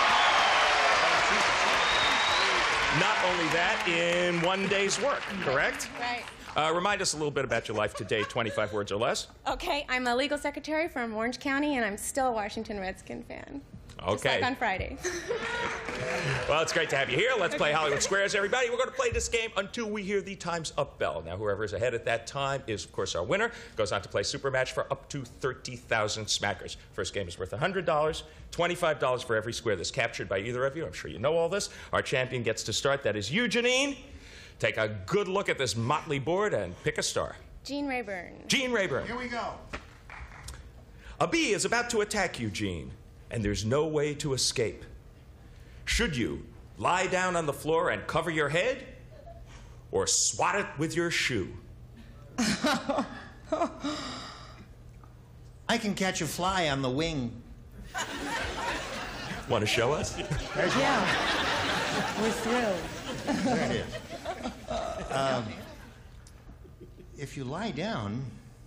Speaker 2: Not only that, in one day's work, correct?
Speaker 8: Right.
Speaker 2: Uh, remind us a little bit about your life today, twenty-five words or less.
Speaker 8: Okay, I'm a legal secretary from Orange County, and I'm still a Washington Redskin fan. Just
Speaker 2: Okay.
Speaker 8: like on Friday.
Speaker 2: Well, it's great to have you here. Let's play Hollywood Squares, everybody. We're going to play this game until we hear the Time's Up bell. Now, whoever is ahead at that time is, of course, our winner. Goes on to play Super Match for up to thirty thousand smackers. First game is worth one hundred dollars, twenty-five dollars for every square that's captured by either of you. I'm sure you know all this. Our champion gets to start. That is you, Janine. Take a good look at this motley board and pick a star.
Speaker 8: Gene Rayburn.
Speaker 2: Gene Rayburn.
Speaker 3: Here we go.
Speaker 2: A bee is about to attack you, Gene, and there's no way to escape. Should you lie down on the floor and cover your head, or swat it with your shoe?
Speaker 3: I can catch a fly on the wing.
Speaker 2: Want to show us?
Speaker 12: Yeah. We're thrilled.
Speaker 3: There it is. Um, if you lie down,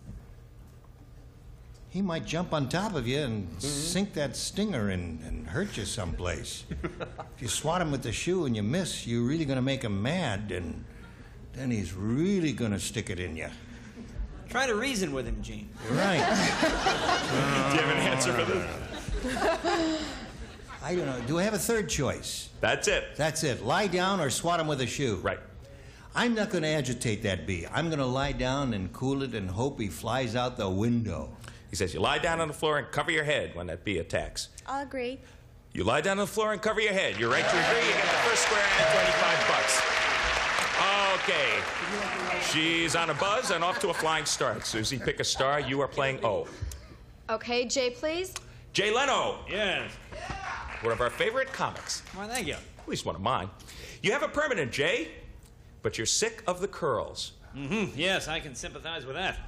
Speaker 3: he might jump on top of you and
Speaker 12: Mm-hmm.
Speaker 3: sink that stinger and, and hurt you someplace. If you swat him with the shoe and you miss, you're really going to make him mad, and then he's really going to stick it in you.
Speaker 12: Try to reason with him, Gene.
Speaker 3: Right.
Speaker 2: Do you have an answer for this?
Speaker 3: I don't know. Do I have a third choice?
Speaker 2: That's it.
Speaker 3: That's it. Lie down or swat him with a shoe.
Speaker 2: Right.
Speaker 3: I'm not going to agitate that bee. I'm going to lie down and cool it and hope he flies out the window.
Speaker 2: He says you lie down on the floor and cover your head when that bee attacks.
Speaker 8: I'll agree.
Speaker 2: You lie down on the floor and cover your head. You're right to agree. You get the first square and twenty-five bucks. Okay. She's on a buzz and off to a flying start. Susie, pick a star. You are playing O.
Speaker 8: Okay, Jay, please.
Speaker 2: Jay Leno.
Speaker 12: Yes.
Speaker 2: One of our favorite comics.
Speaker 12: Well, thank you.
Speaker 2: At least one of mine. You have a permanent, Jay, but you're sick of the curls.
Speaker 12: Mm-hmm. Yes, I can sympathize with that.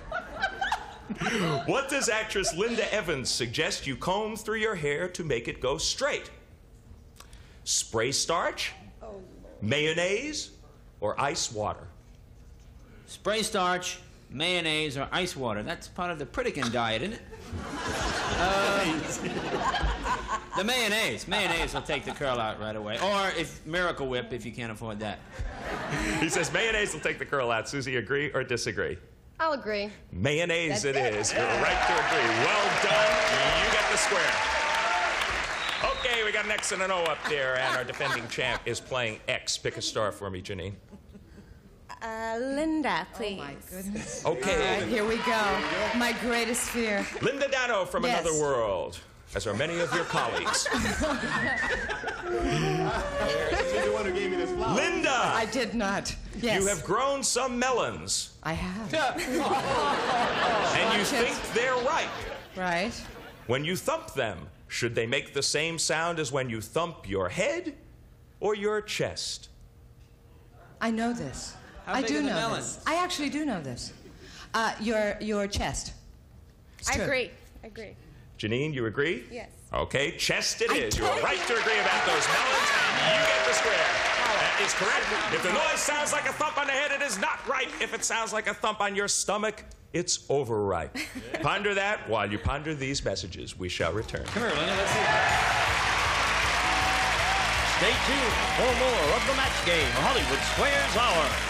Speaker 2: What does actress Linda Evans suggest you comb through your hair to make it go straight? Spray starch, mayonnaise, or ice water?
Speaker 12: Spray starch, mayonnaise, or ice water. That's part of the Pritikin diet, isn't it? Uh, the mayonnaise. Mayonnaise will take the curl out right away. Or if Miracle Whip, if you can't afford that.
Speaker 2: He says mayonnaise will take the curl out. Susie, agree or disagree?
Speaker 8: I'll agree.
Speaker 2: Mayonnaise
Speaker 8: That's
Speaker 2: it
Speaker 8: it.
Speaker 2: is. You're right to agree. Well done. You get the square. Okay, we got an X and an O up there, and our defending champ is playing X. Pick a star for me, Janine.
Speaker 8: Uh, Linda, please.
Speaker 13: Oh, my goodness.
Speaker 2: Okay.
Speaker 13: All right, here we go. My greatest fear.
Speaker 2: Linda Dano from
Speaker 13: Yes.
Speaker 2: Another World, as are many of your colleagues. Linda!
Speaker 13: I did not. Yes.
Speaker 2: You have grown some melons,
Speaker 13: I have.
Speaker 2: and you think they're ripe.
Speaker 13: Right.
Speaker 2: When you thump them, should they make the same sound as when you thump your head or your chest?
Speaker 13: I know this.
Speaker 12: How
Speaker 13: I
Speaker 12: big
Speaker 13: do
Speaker 12: are the
Speaker 13: know
Speaker 12: melons?
Speaker 13: this. I actually do know this. Uh, your your chest. It's
Speaker 8: I
Speaker 13: true.
Speaker 8: agree. I agree.
Speaker 2: Janine, you agree?
Speaker 8: Yes.
Speaker 2: Okay, chest it
Speaker 13: I
Speaker 2: is. You're
Speaker 13: told
Speaker 2: right to agree about those melons, and you get the square. That is correct. If the noise sounds like a thump on the head, it is not right. If it sounds like a thump on your stomach, it's overripe. Ponder that while you ponder these messages. We shall return.
Speaker 12: Come here, Linda. Let's see.
Speaker 1: Stay tuned for more of the match game, Hollywood Squares Hour.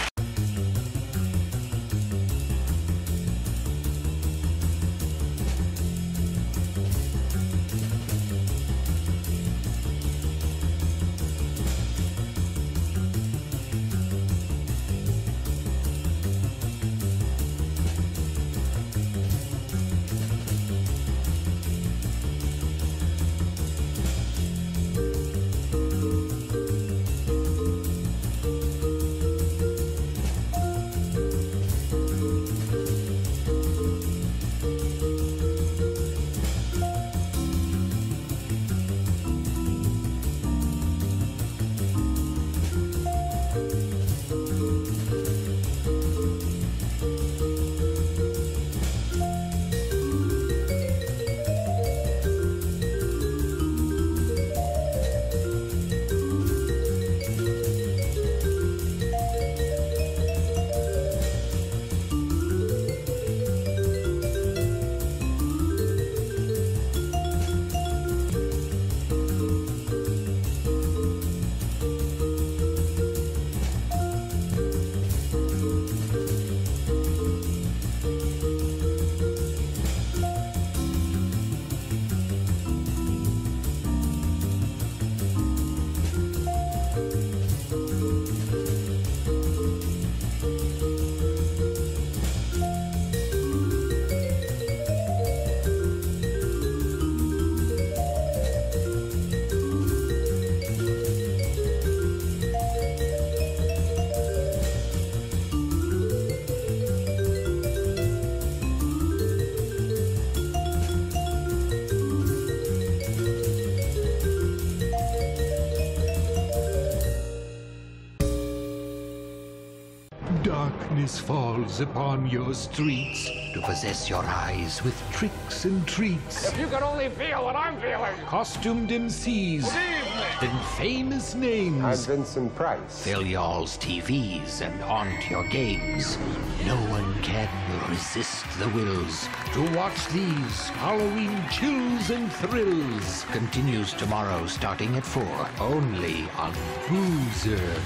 Speaker 14: Darkness falls upon your streets to possess your eyes with tricks and treats.
Speaker 15: If you could only feel what I'm feeling.
Speaker 14: Costumed M Cs and famous names.
Speaker 16: I'm Vincent Price.
Speaker 14: Fill y'all's T Vs and haunt your games. No one can resist the wills to watch these Halloween chills and thrills. Continues tomorrow starting at four, only on Boozer.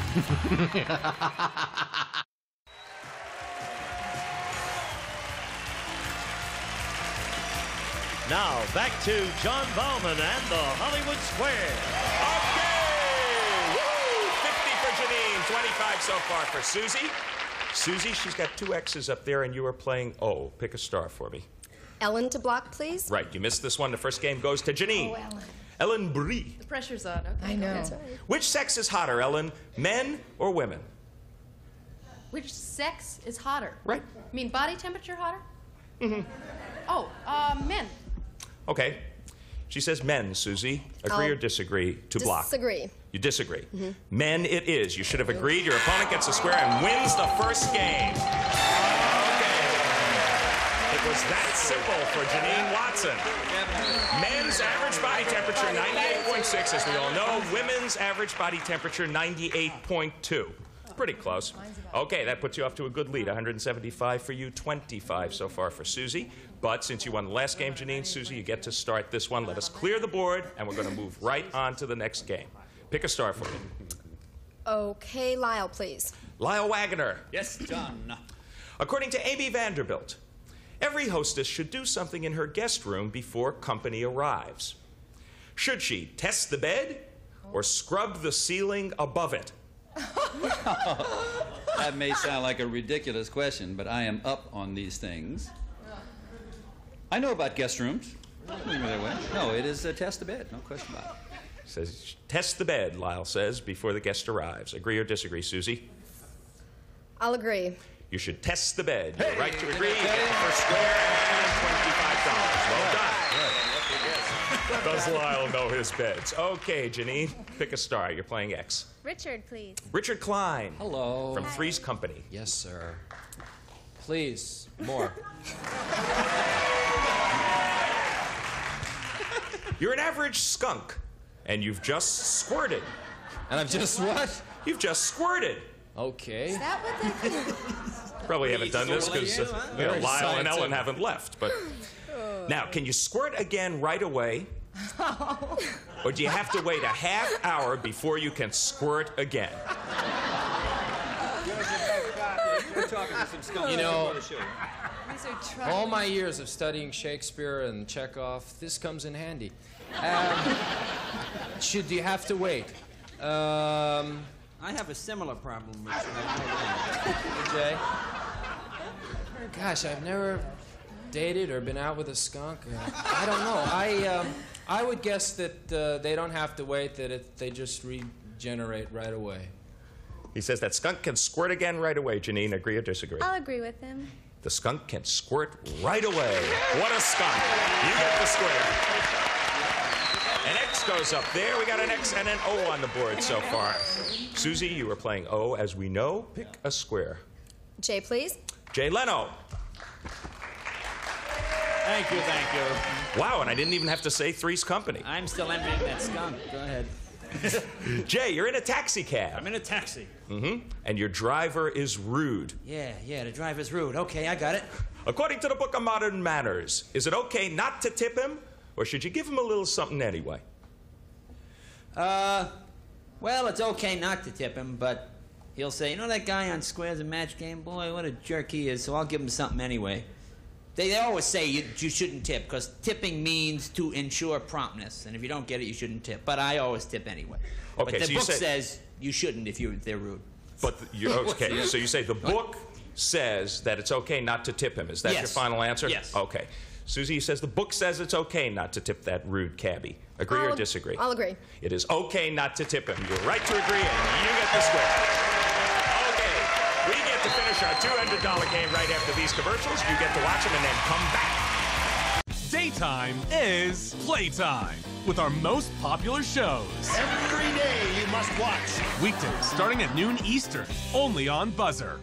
Speaker 1: Now, back to John Bauman and the Hollywood Square.
Speaker 2: Okay! Woo! fifty for Janine, twenty-five so far for Susie. Susie, she's got two X's up there, and you are playing O. Pick a star for me.
Speaker 17: Ellen to block, please.
Speaker 2: Right, you missed this one. The first game goes to Janine.
Speaker 17: Oh, Ellen.
Speaker 2: Ellen Brie.
Speaker 4: The pressure's on. Okay.
Speaker 17: I know.
Speaker 4: That's right.
Speaker 2: Which sex is hotter, Ellen? Men or women?
Speaker 4: Which sex is hotter?
Speaker 2: Right.
Speaker 4: I mean, body temperature hotter?
Speaker 2: Mm-hmm.
Speaker 4: Oh, uh, men.
Speaker 2: Okay. She says men, Susie. Agree
Speaker 17: I'll
Speaker 2: or disagree to block?
Speaker 17: Disagree.
Speaker 2: You disagree.
Speaker 17: Mm-hmm.
Speaker 2: Men it is. You should have agreed. Your opponent gets a square and wins the first game. Okay. It was that simple for Janine Watson. Men's average body temperature, ninety-eight point six, as we all know. Women's average body temperature, ninety-eight point two. Pretty close. Okay, that puts you off to a good lead. one hundred seventy-five for you, twenty-five so far for Susie. But since you won the last game, Janine, Susie, you get to start this one. Let us clear the board, and we're going to move right on to the next game. Pick a star for me.
Speaker 17: Okay, Lyle, please.
Speaker 2: Lyle Wagner.
Speaker 11: Yes, John.
Speaker 2: According to Amy Vanderbilt, every hostess should do something in her guest room before company arrives. Should she test the bed or scrub the ceiling above it?
Speaker 11: That may sound like a ridiculous question, but I am up on these things. I know about guest rooms. No, it is a test the bed, no question about it.
Speaker 2: Says, test the bed, Lyle says, before the guest arrives. Agree or disagree, Susie?
Speaker 17: I'll agree.
Speaker 2: You should test the bed. You're right to agree. You get the first square and twenty-five dollars. Well done. Does Lyle know his beds? Okay, Janine, pick a star. You're playing X.
Speaker 8: Richard, please.
Speaker 2: Richard Klein.
Speaker 10: Hello.
Speaker 2: From Three's Company.
Speaker 10: Yes, sir. Please, more.
Speaker 2: You're an average skunk, and you've just squirted.
Speaker 10: And I've just what?
Speaker 2: You've just squirted.
Speaker 10: Okay.
Speaker 4: Is that what that
Speaker 2: Probably haven't done this because uh, you know,
Speaker 10: Very
Speaker 2: Lyle and Ellen
Speaker 10: scientific.
Speaker 2: haven't left. But now, can you squirt again right away, Or do you have to wait a half hour before you can squirt again?
Speaker 10: You know,
Speaker 4: These are trying.
Speaker 10: all my years of studying Shakespeare and Chekhov, this comes in handy. Um, should you have to wait? Um,
Speaker 12: I have a similar problem, Richard.
Speaker 10: Jay? Gosh, I've never dated or been out with a skunk. Uh, I don't know. I, um, I would guess that uh, they don't have to wait, that it, they just regenerate right away.
Speaker 2: He says that skunk can squirt again right away. Janine, agree or disagree?
Speaker 8: I'll agree with him.
Speaker 2: The skunk can squirt right away. What a skunk. You get the square. An X goes up there. We got an X and an O on the board so far. Susie, you were playing O, as we know. Pick a square.
Speaker 17: Jay, please.
Speaker 2: Jay Leno.
Speaker 12: Thank you, thank you.
Speaker 2: Wow, and I didn't even have to say Three's Company.
Speaker 12: I'm still envying that skunk. Go ahead.
Speaker 2: Jay, you're in a taxi cab.
Speaker 12: I'm in a taxi.
Speaker 2: Mm-hmm. And your driver is rude.
Speaker 12: Yeah, yeah, the driver's rude. Okay, I got it.
Speaker 2: According to the Book of Modern Manners, is it okay not to tip him, or should you give him a little something anyway?
Speaker 12: Uh, well, it's okay not to tip him, but he'll say, you know that guy on Squares and Match Game? Boy, what a jerk he is, so I'll give him something anyway. They, they always say you, you shouldn't tip, because tipping means to ensure promptness, and if you don't get it, you shouldn't tip. But I always tip anyway.
Speaker 2: Okay,
Speaker 12: but the
Speaker 2: so you
Speaker 12: book
Speaker 2: say-
Speaker 12: says you shouldn't if you, they're rude.
Speaker 2: But the, you're, okay, so you say the book says that it's okay not to tip him. Is that
Speaker 12: Yes.
Speaker 2: your final answer?
Speaker 12: Yes.
Speaker 2: Okay. Susie says the book says it's okay not to tip that rude cabbie. Agree or
Speaker 17: I'll-
Speaker 2: disagree?
Speaker 17: I'll agree.
Speaker 2: It is okay not to tip him. You're right to agree, and you get the square. Okay, we get to finish our two hundred dollar game right after these commercials. You get to watch them and then come back.
Speaker 16: Daytime is playtime with our most popular shows.
Speaker 18: Every day you must watch.
Speaker 16: Weekdays starting at noon Eastern, only on Buzzer.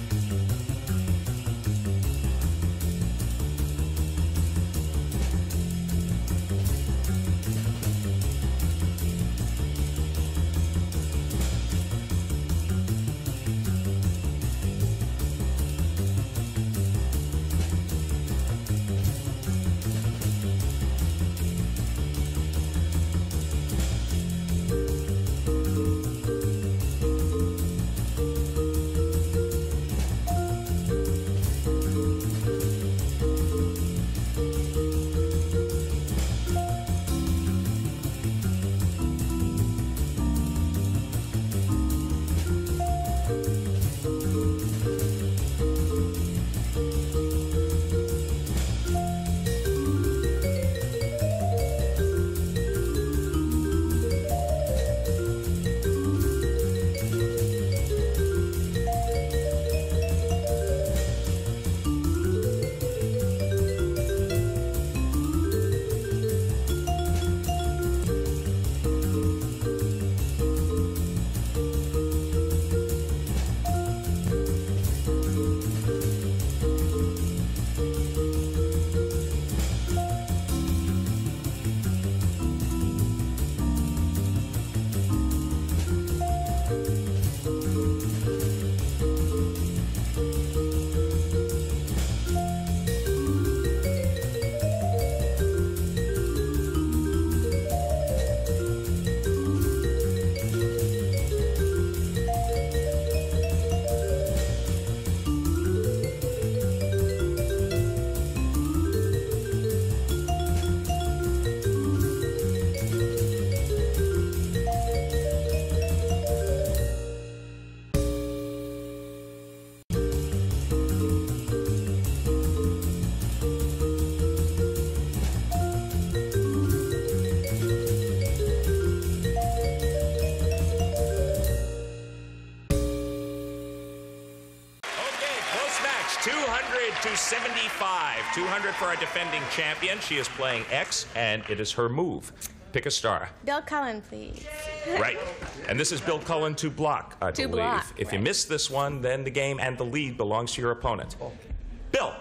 Speaker 2: to seventy-five. two hundred for our defending champion. She is playing X, and it is her move. Pick a star.
Speaker 8: Bill Cullen, please.
Speaker 2: Right. And this is Bill Cullen to block, I
Speaker 8: To
Speaker 2: believe.
Speaker 8: block,
Speaker 2: If you
Speaker 8: right.
Speaker 2: miss this one, then the game and the lead belongs to your opponent. Bill,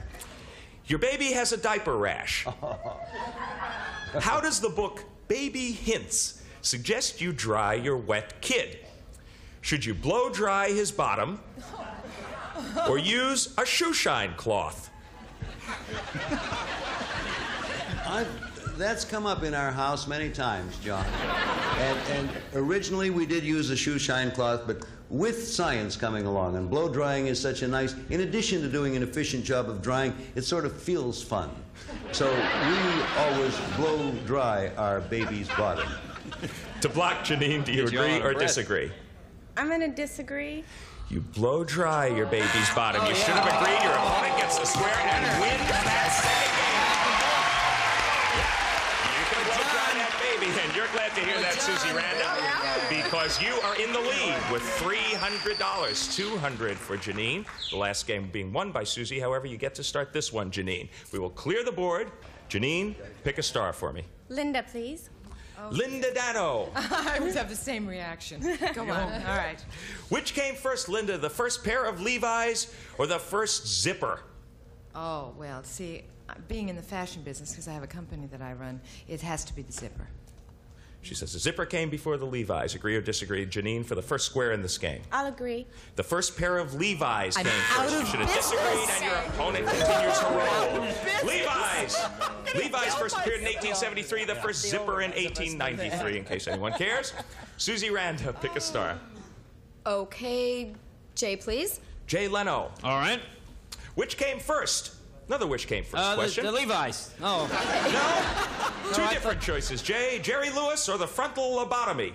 Speaker 2: your baby has a diaper rash. How does the book Baby Hints suggest you dry your wet kid? Should you blow dry his bottom or use a shoe shine cloth?
Speaker 6: I, that's come up in our house many times, John. And, and originally we did use a shoe shine cloth, but with science coming along, and blow drying is such a nice, in addition to doing an efficient job of drying, it sort of feels fun. So we always blow dry our baby's bottom.
Speaker 2: To block, Janine, do you
Speaker 12: Get you
Speaker 2: agree
Speaker 12: on a
Speaker 2: or
Speaker 12: breath.
Speaker 2: disagree?
Speaker 8: I'm going to disagree.
Speaker 2: You blow dry your baby's bottom.
Speaker 12: Oh,
Speaker 2: you
Speaker 12: yeah.
Speaker 2: should have agreed. Your opponent gets the square and wins that second game. You can blow dry that baby, and you're glad to hear that, Susie Randall, because you are in the lead with three hundred dollars, two hundred dollars for Janine. The last game being won by Susie. However, you get to start this one, Janine. We will clear the board. Janine, pick a star for me.
Speaker 8: Linda, please.
Speaker 2: Linda Dano.
Speaker 19: I would have the same reaction. Go on. All right.
Speaker 2: Which came first, Linda? The first pair of Levi's or the first zipper?
Speaker 19: Oh, well, see, being in the fashion business, because I have a company that I run, it has to be the zipper.
Speaker 2: She says the zipper came before the Levi's. Agree or disagree? Janine, for the first square in this game.
Speaker 8: I'll agree.
Speaker 2: The first pair of Levi's
Speaker 8: I'm
Speaker 2: came
Speaker 8: out
Speaker 2: first.
Speaker 8: of
Speaker 2: You should have
Speaker 8: business.
Speaker 2: disagreed, and your opponent continues to roll. Levi's. Levi's first appeared in eighteen seventy-three, the first zipper in eighteen ninety-three, in case anyone cares. Susie Randa, pick a star.
Speaker 17: Okay, Jay, please.
Speaker 2: Jay Leno.
Speaker 12: All right.
Speaker 2: Which came first? Another which came first
Speaker 12: Uh, the,
Speaker 2: question.
Speaker 12: the Levi's. Oh.
Speaker 2: No. Two
Speaker 12: No, I
Speaker 2: different choices, Jay. Jerry Lewis or the frontal lobotomy?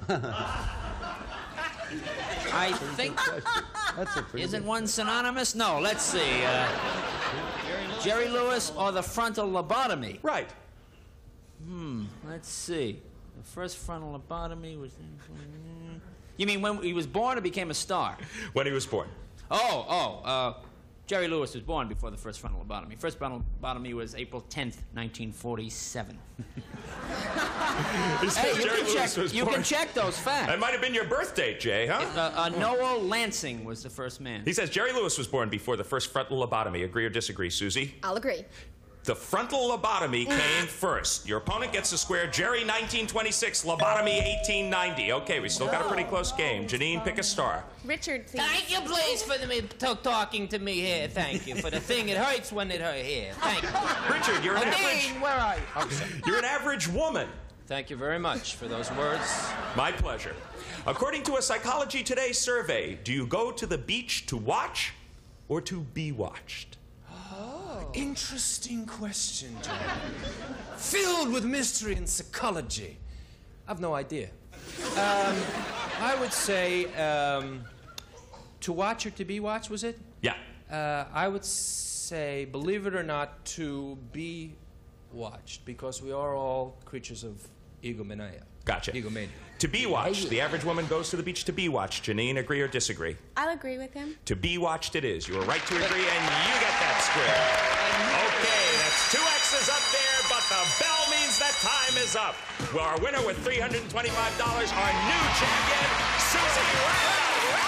Speaker 12: I think.
Speaker 6: That's a pretty
Speaker 12: Isn't one synonymous? No, let's see. Uh, Jerry Lewis or the frontal lobotomy?
Speaker 2: Right.
Speaker 12: Hmm, let's see. The first frontal lobotomy was... You mean when he was born or became a star?
Speaker 2: When he was born.
Speaker 12: Oh, oh, uh, Jerry Lewis was born before the first frontal lobotomy. First frontal lobotomy was April tenth, nineteen forty-seven.
Speaker 2: He says
Speaker 12: Hey, you
Speaker 2: Jerry
Speaker 12: can
Speaker 2: Lewis
Speaker 12: check-
Speaker 2: was
Speaker 12: you
Speaker 2: born.
Speaker 12: can check those facts.
Speaker 2: That might have been your birth date, Jay, huh?
Speaker 12: Uh, uh, Noel Lansing was the first man.
Speaker 2: He says Jerry Lewis was born before the first frontal lobotomy. Agree or disagree, Susie?
Speaker 17: I'll agree.
Speaker 2: The frontal lobotomy came first. Your opponent gets the square. Jerry, nineteen twenty-six. Lobotomy, eighteen ninety. Okay, we still got a pretty close game. Janine, pick a star.
Speaker 8: Richard, please.
Speaker 12: Thank you, please, for the, to, talking to me here. Thank you for the thing. It hurts when it hurts here. Thank you.
Speaker 2: Richard, you're an
Speaker 12: Nadine,
Speaker 2: average...
Speaker 12: where are you? Oh, sorry.
Speaker 2: You're an average woman.
Speaker 10: Thank you very much for those words.
Speaker 2: My pleasure. According to a Psychology Today survey, do you go to the beach to watch or to be watched?
Speaker 10: Interesting question, John. Filled with mystery and psychology. I've no idea. Um, I would say um, to watch or to be watched, was it?
Speaker 2: Yeah.
Speaker 10: Uh, I would say, believe it or not, to be watched, because we are all creatures of egomania.
Speaker 2: Gotcha.
Speaker 10: Egomania.
Speaker 2: To be watched. The average woman goes to the beach to be watched. Janine, agree or disagree?
Speaker 8: I'll agree with him.
Speaker 2: To be watched it is. You were right to agree, and you get that square. Okay, that's two X's up there, but the bell means that time is up. Well, our winner with three hundred twenty-five dollars, our new champion, Susie Randall.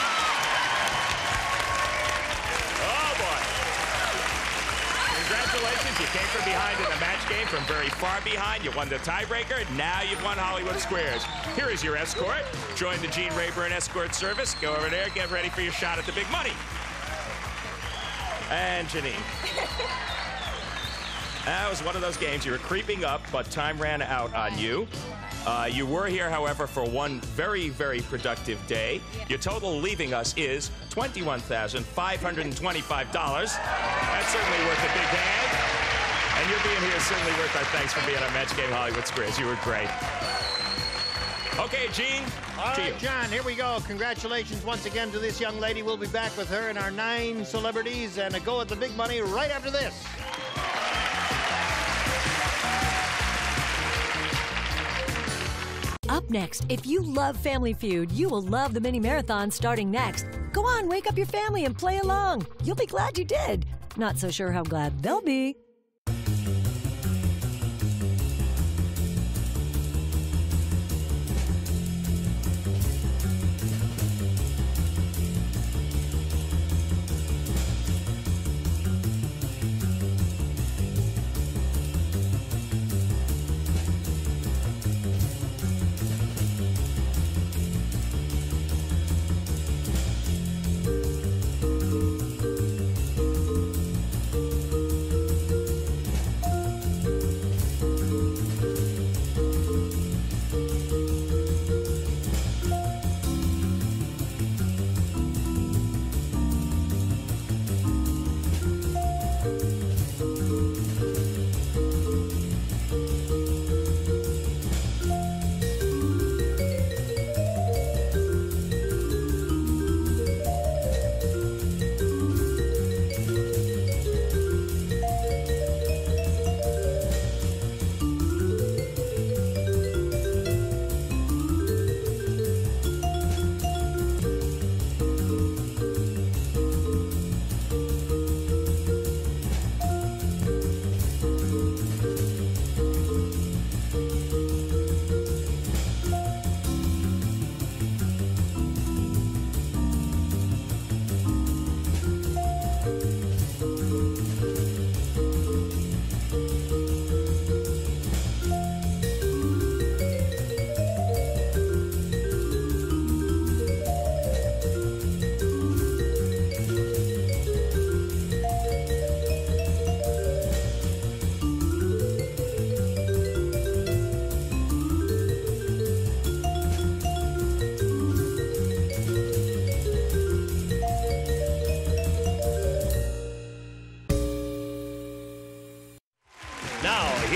Speaker 2: Oh, boy. Congratulations, you came from behind in the match game, from very far behind. You won the tiebreaker. Now you've won Hollywood Squares. Here is your escort. Join the Gene Rayburn Escort Service. Go over there, get ready for your shot at the big money. And Janine. That was one of those games. You were creeping up, but time ran out on you. Uh, you were here, however, for one very, very productive day. Your total leaving us is twenty-one thousand five hundred twenty-five dollars. That's certainly worth a big hand. And your being here is certainly worth our thanks for being on Match Game Hollywood Squares. You were great. Okay, Gene,
Speaker 3: All
Speaker 2: to
Speaker 3: right,
Speaker 2: you.
Speaker 3: John, here we go. Congratulations once again to this young lady. We'll be back with her and our nine celebrities and a go at the big money right after this.
Speaker 20: Up next, if you love Family Feud, you will love the mini marathon starting next. Go on, wake up your family and play along. You'll be glad you did. Not so sure how glad they'll be.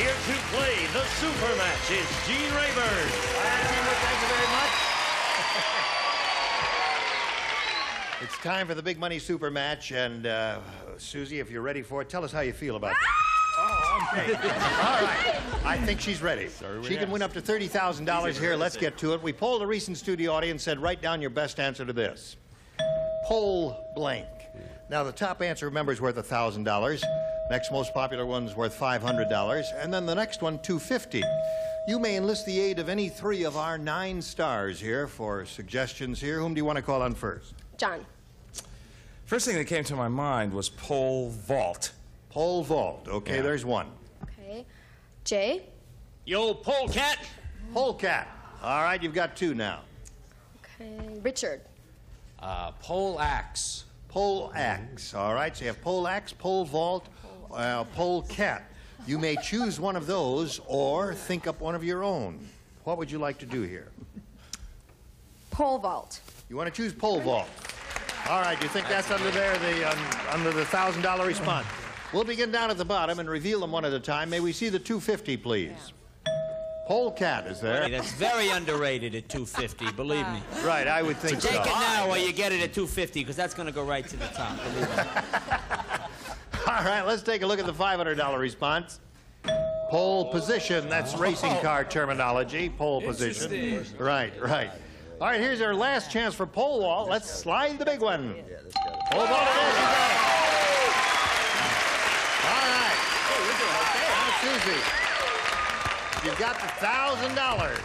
Speaker 1: Here to play the super match is Gene Rayburn.
Speaker 3: Thank you very much. It's time for the big money super match, and uh, Susie, if you're ready for it, tell us how you feel about it. Oh, okay. All right. I think she's ready. She can win up to thirty thousand dollars here. Let's get to it. We polled a recent studio audience, said write down your best answer to this. Poll blank. Now, the top answer, remember, is worth one thousand dollars. Next most popular one's worth five hundred dollars. And then the next one, two hundred fifty dollars. You may enlist the aid of any three of our nine stars here for suggestions here. Whom do you want to call on first?
Speaker 17: John.
Speaker 2: First thing that came to my mind was pole vault.
Speaker 3: Pole vault. Okay,
Speaker 2: Yeah.
Speaker 3: there's one.
Speaker 17: Okay. Jay.
Speaker 12: Yo, polecat.
Speaker 3: Polecat. All right, you've got two now.
Speaker 17: Okay. Richard.
Speaker 10: Uh, pole axe.
Speaker 3: Pole axe. All right, so you have pole axe, pole vault, uh, pole cat. You may choose one of those or think up one of your own. What would you like to do here?
Speaker 17: Pole vault.
Speaker 3: You want to choose pole vault. All right, you think that's under there, the um, under the one thousand dollar response? We'll begin down at the bottom and reveal them one at a time. May we see the two hundred fifty, please? Pole cat is there.
Speaker 12: Hey, that's very underrated at two hundred fifty, believe me.
Speaker 3: Right, I would think
Speaker 12: Take
Speaker 3: so.
Speaker 12: it now or you get it at two hundred fifty, because that's going to go right to the top, believe me.
Speaker 3: All right, let's take a look at the five hundred dollar response. Pole position, that's racing car terminology, pole position.
Speaker 10: Interesting.
Speaker 3: Right, right. All right, here's our last chance for pole vault. Let's slide the big one. Pole vault it is, you got it. All right. Now, Susie, you've got the one thousand dollars.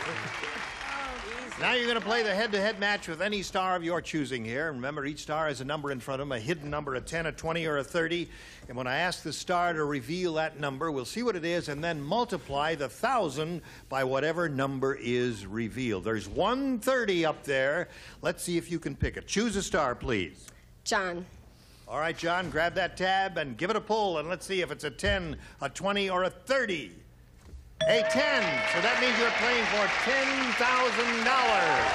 Speaker 3: Now you're going to play the head-to-head match with any star of your choosing here. Remember, each star has a number in front of them, a hidden number, a ten, a twenty, or a thirty. And when I ask the star to reveal that number, we'll see what it is and then multiply the one thousand by whatever number is revealed. There's one thirty up there. Let's see if you can pick it. Choose a star, please.
Speaker 17: John.
Speaker 3: All right, John, grab that tab and give it a pull, and let's see if it's a ten, a twenty, or a thirty. A ten, so that means you're playing for ten thousand dollars.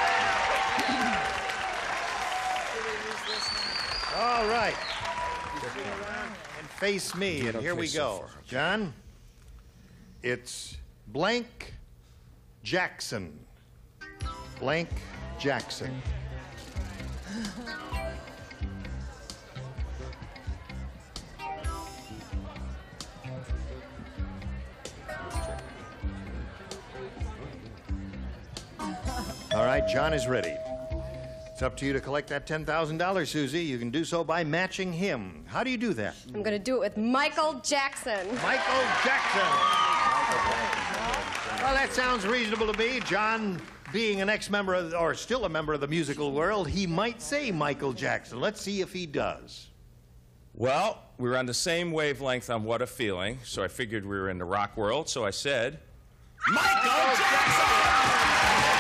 Speaker 3: All right. And face me, and here we go. John, it's blank Jackson. Blank Jackson. All right, John is ready. It's up to you to collect that ten thousand dollars, Susie. You can do so by matching him. How do you do that?
Speaker 17: I'm going to do it with Michael Jackson.
Speaker 3: Michael Jackson. Well, that sounds reasonable to me. John, being an ex-member, of, or still a member of the musical world, he might say Michael Jackson. Let's see if he does.
Speaker 2: Well, we were on the same wavelength on What a Feeling, so I figured we were in the rock world, so I said, Michael Jackson!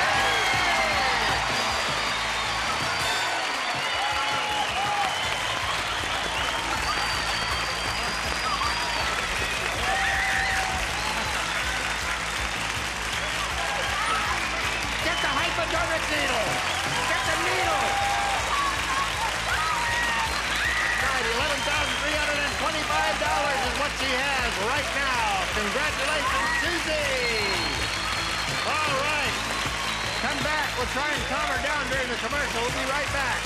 Speaker 18: Hypodermic needle! Get the needle! Right, eleven thousand three hundred twenty-five dollars is what she has right now. Congratulations, Susie! All right. Come back. We'll try and calm her down during the commercial. We'll be right back.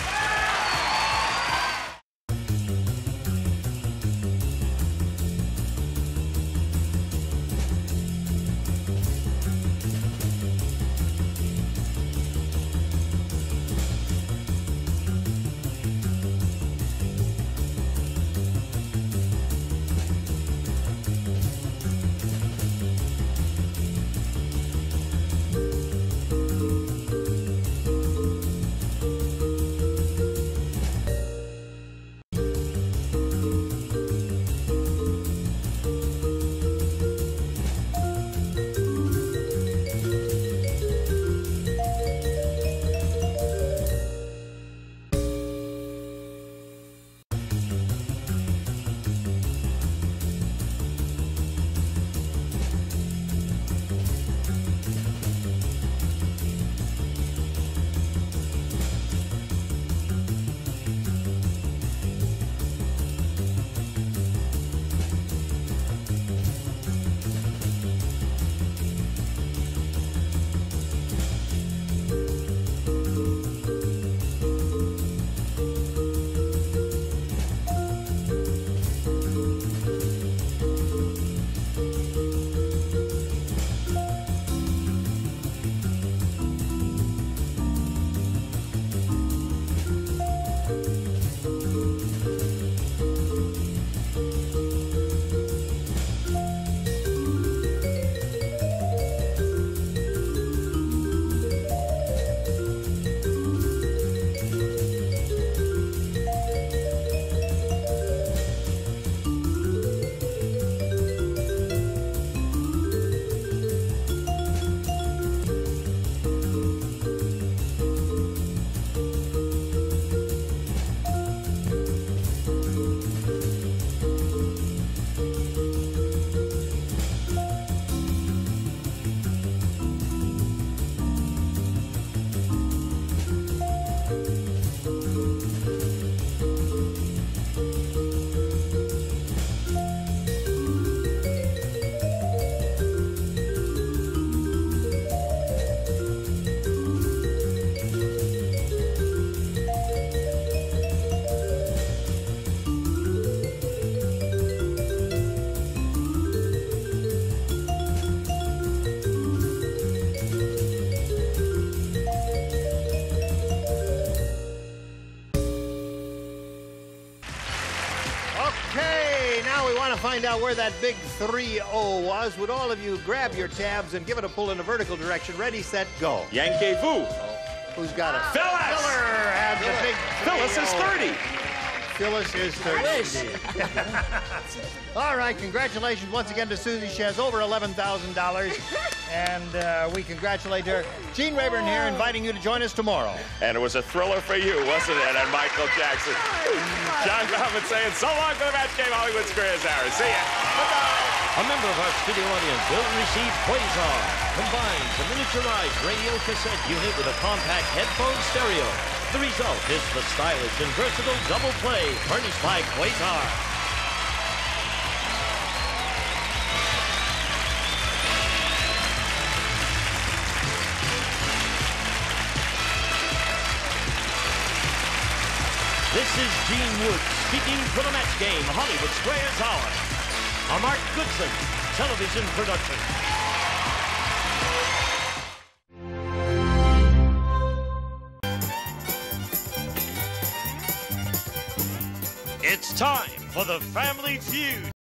Speaker 3: want to find out where that big three oh was, would all of you grab your tabs and give it a pull in the vertical direction? Ready, set, go.
Speaker 2: Yankee Vu.
Speaker 3: Who's got it?
Speaker 2: Phyllis!
Speaker 3: Filler has the big
Speaker 2: Phyllis is thirty.
Speaker 3: Phyllis is thirty. All right, congratulations once again to Susie. She has over eleven thousand dollars, and uh, we congratulate her. Gene Rayburn here, inviting you to join us tomorrow.
Speaker 2: And it was a thriller for you, wasn't it? And Michael Jackson. John Gottman saying so long for the Match Game Hollywood Squares Hour. See ya. Bye-bye.
Speaker 1: A member of our studio audience will receive Quasar. Combines a miniaturized radio cassette unit with a compact headphone stereo. The result is the stylish and versatile double play furnished by Quasar. This is Gene Wood speaking for the Match Game Hollywood Squares Hour. A Mark Goodson television production. It's time for the Family Feud.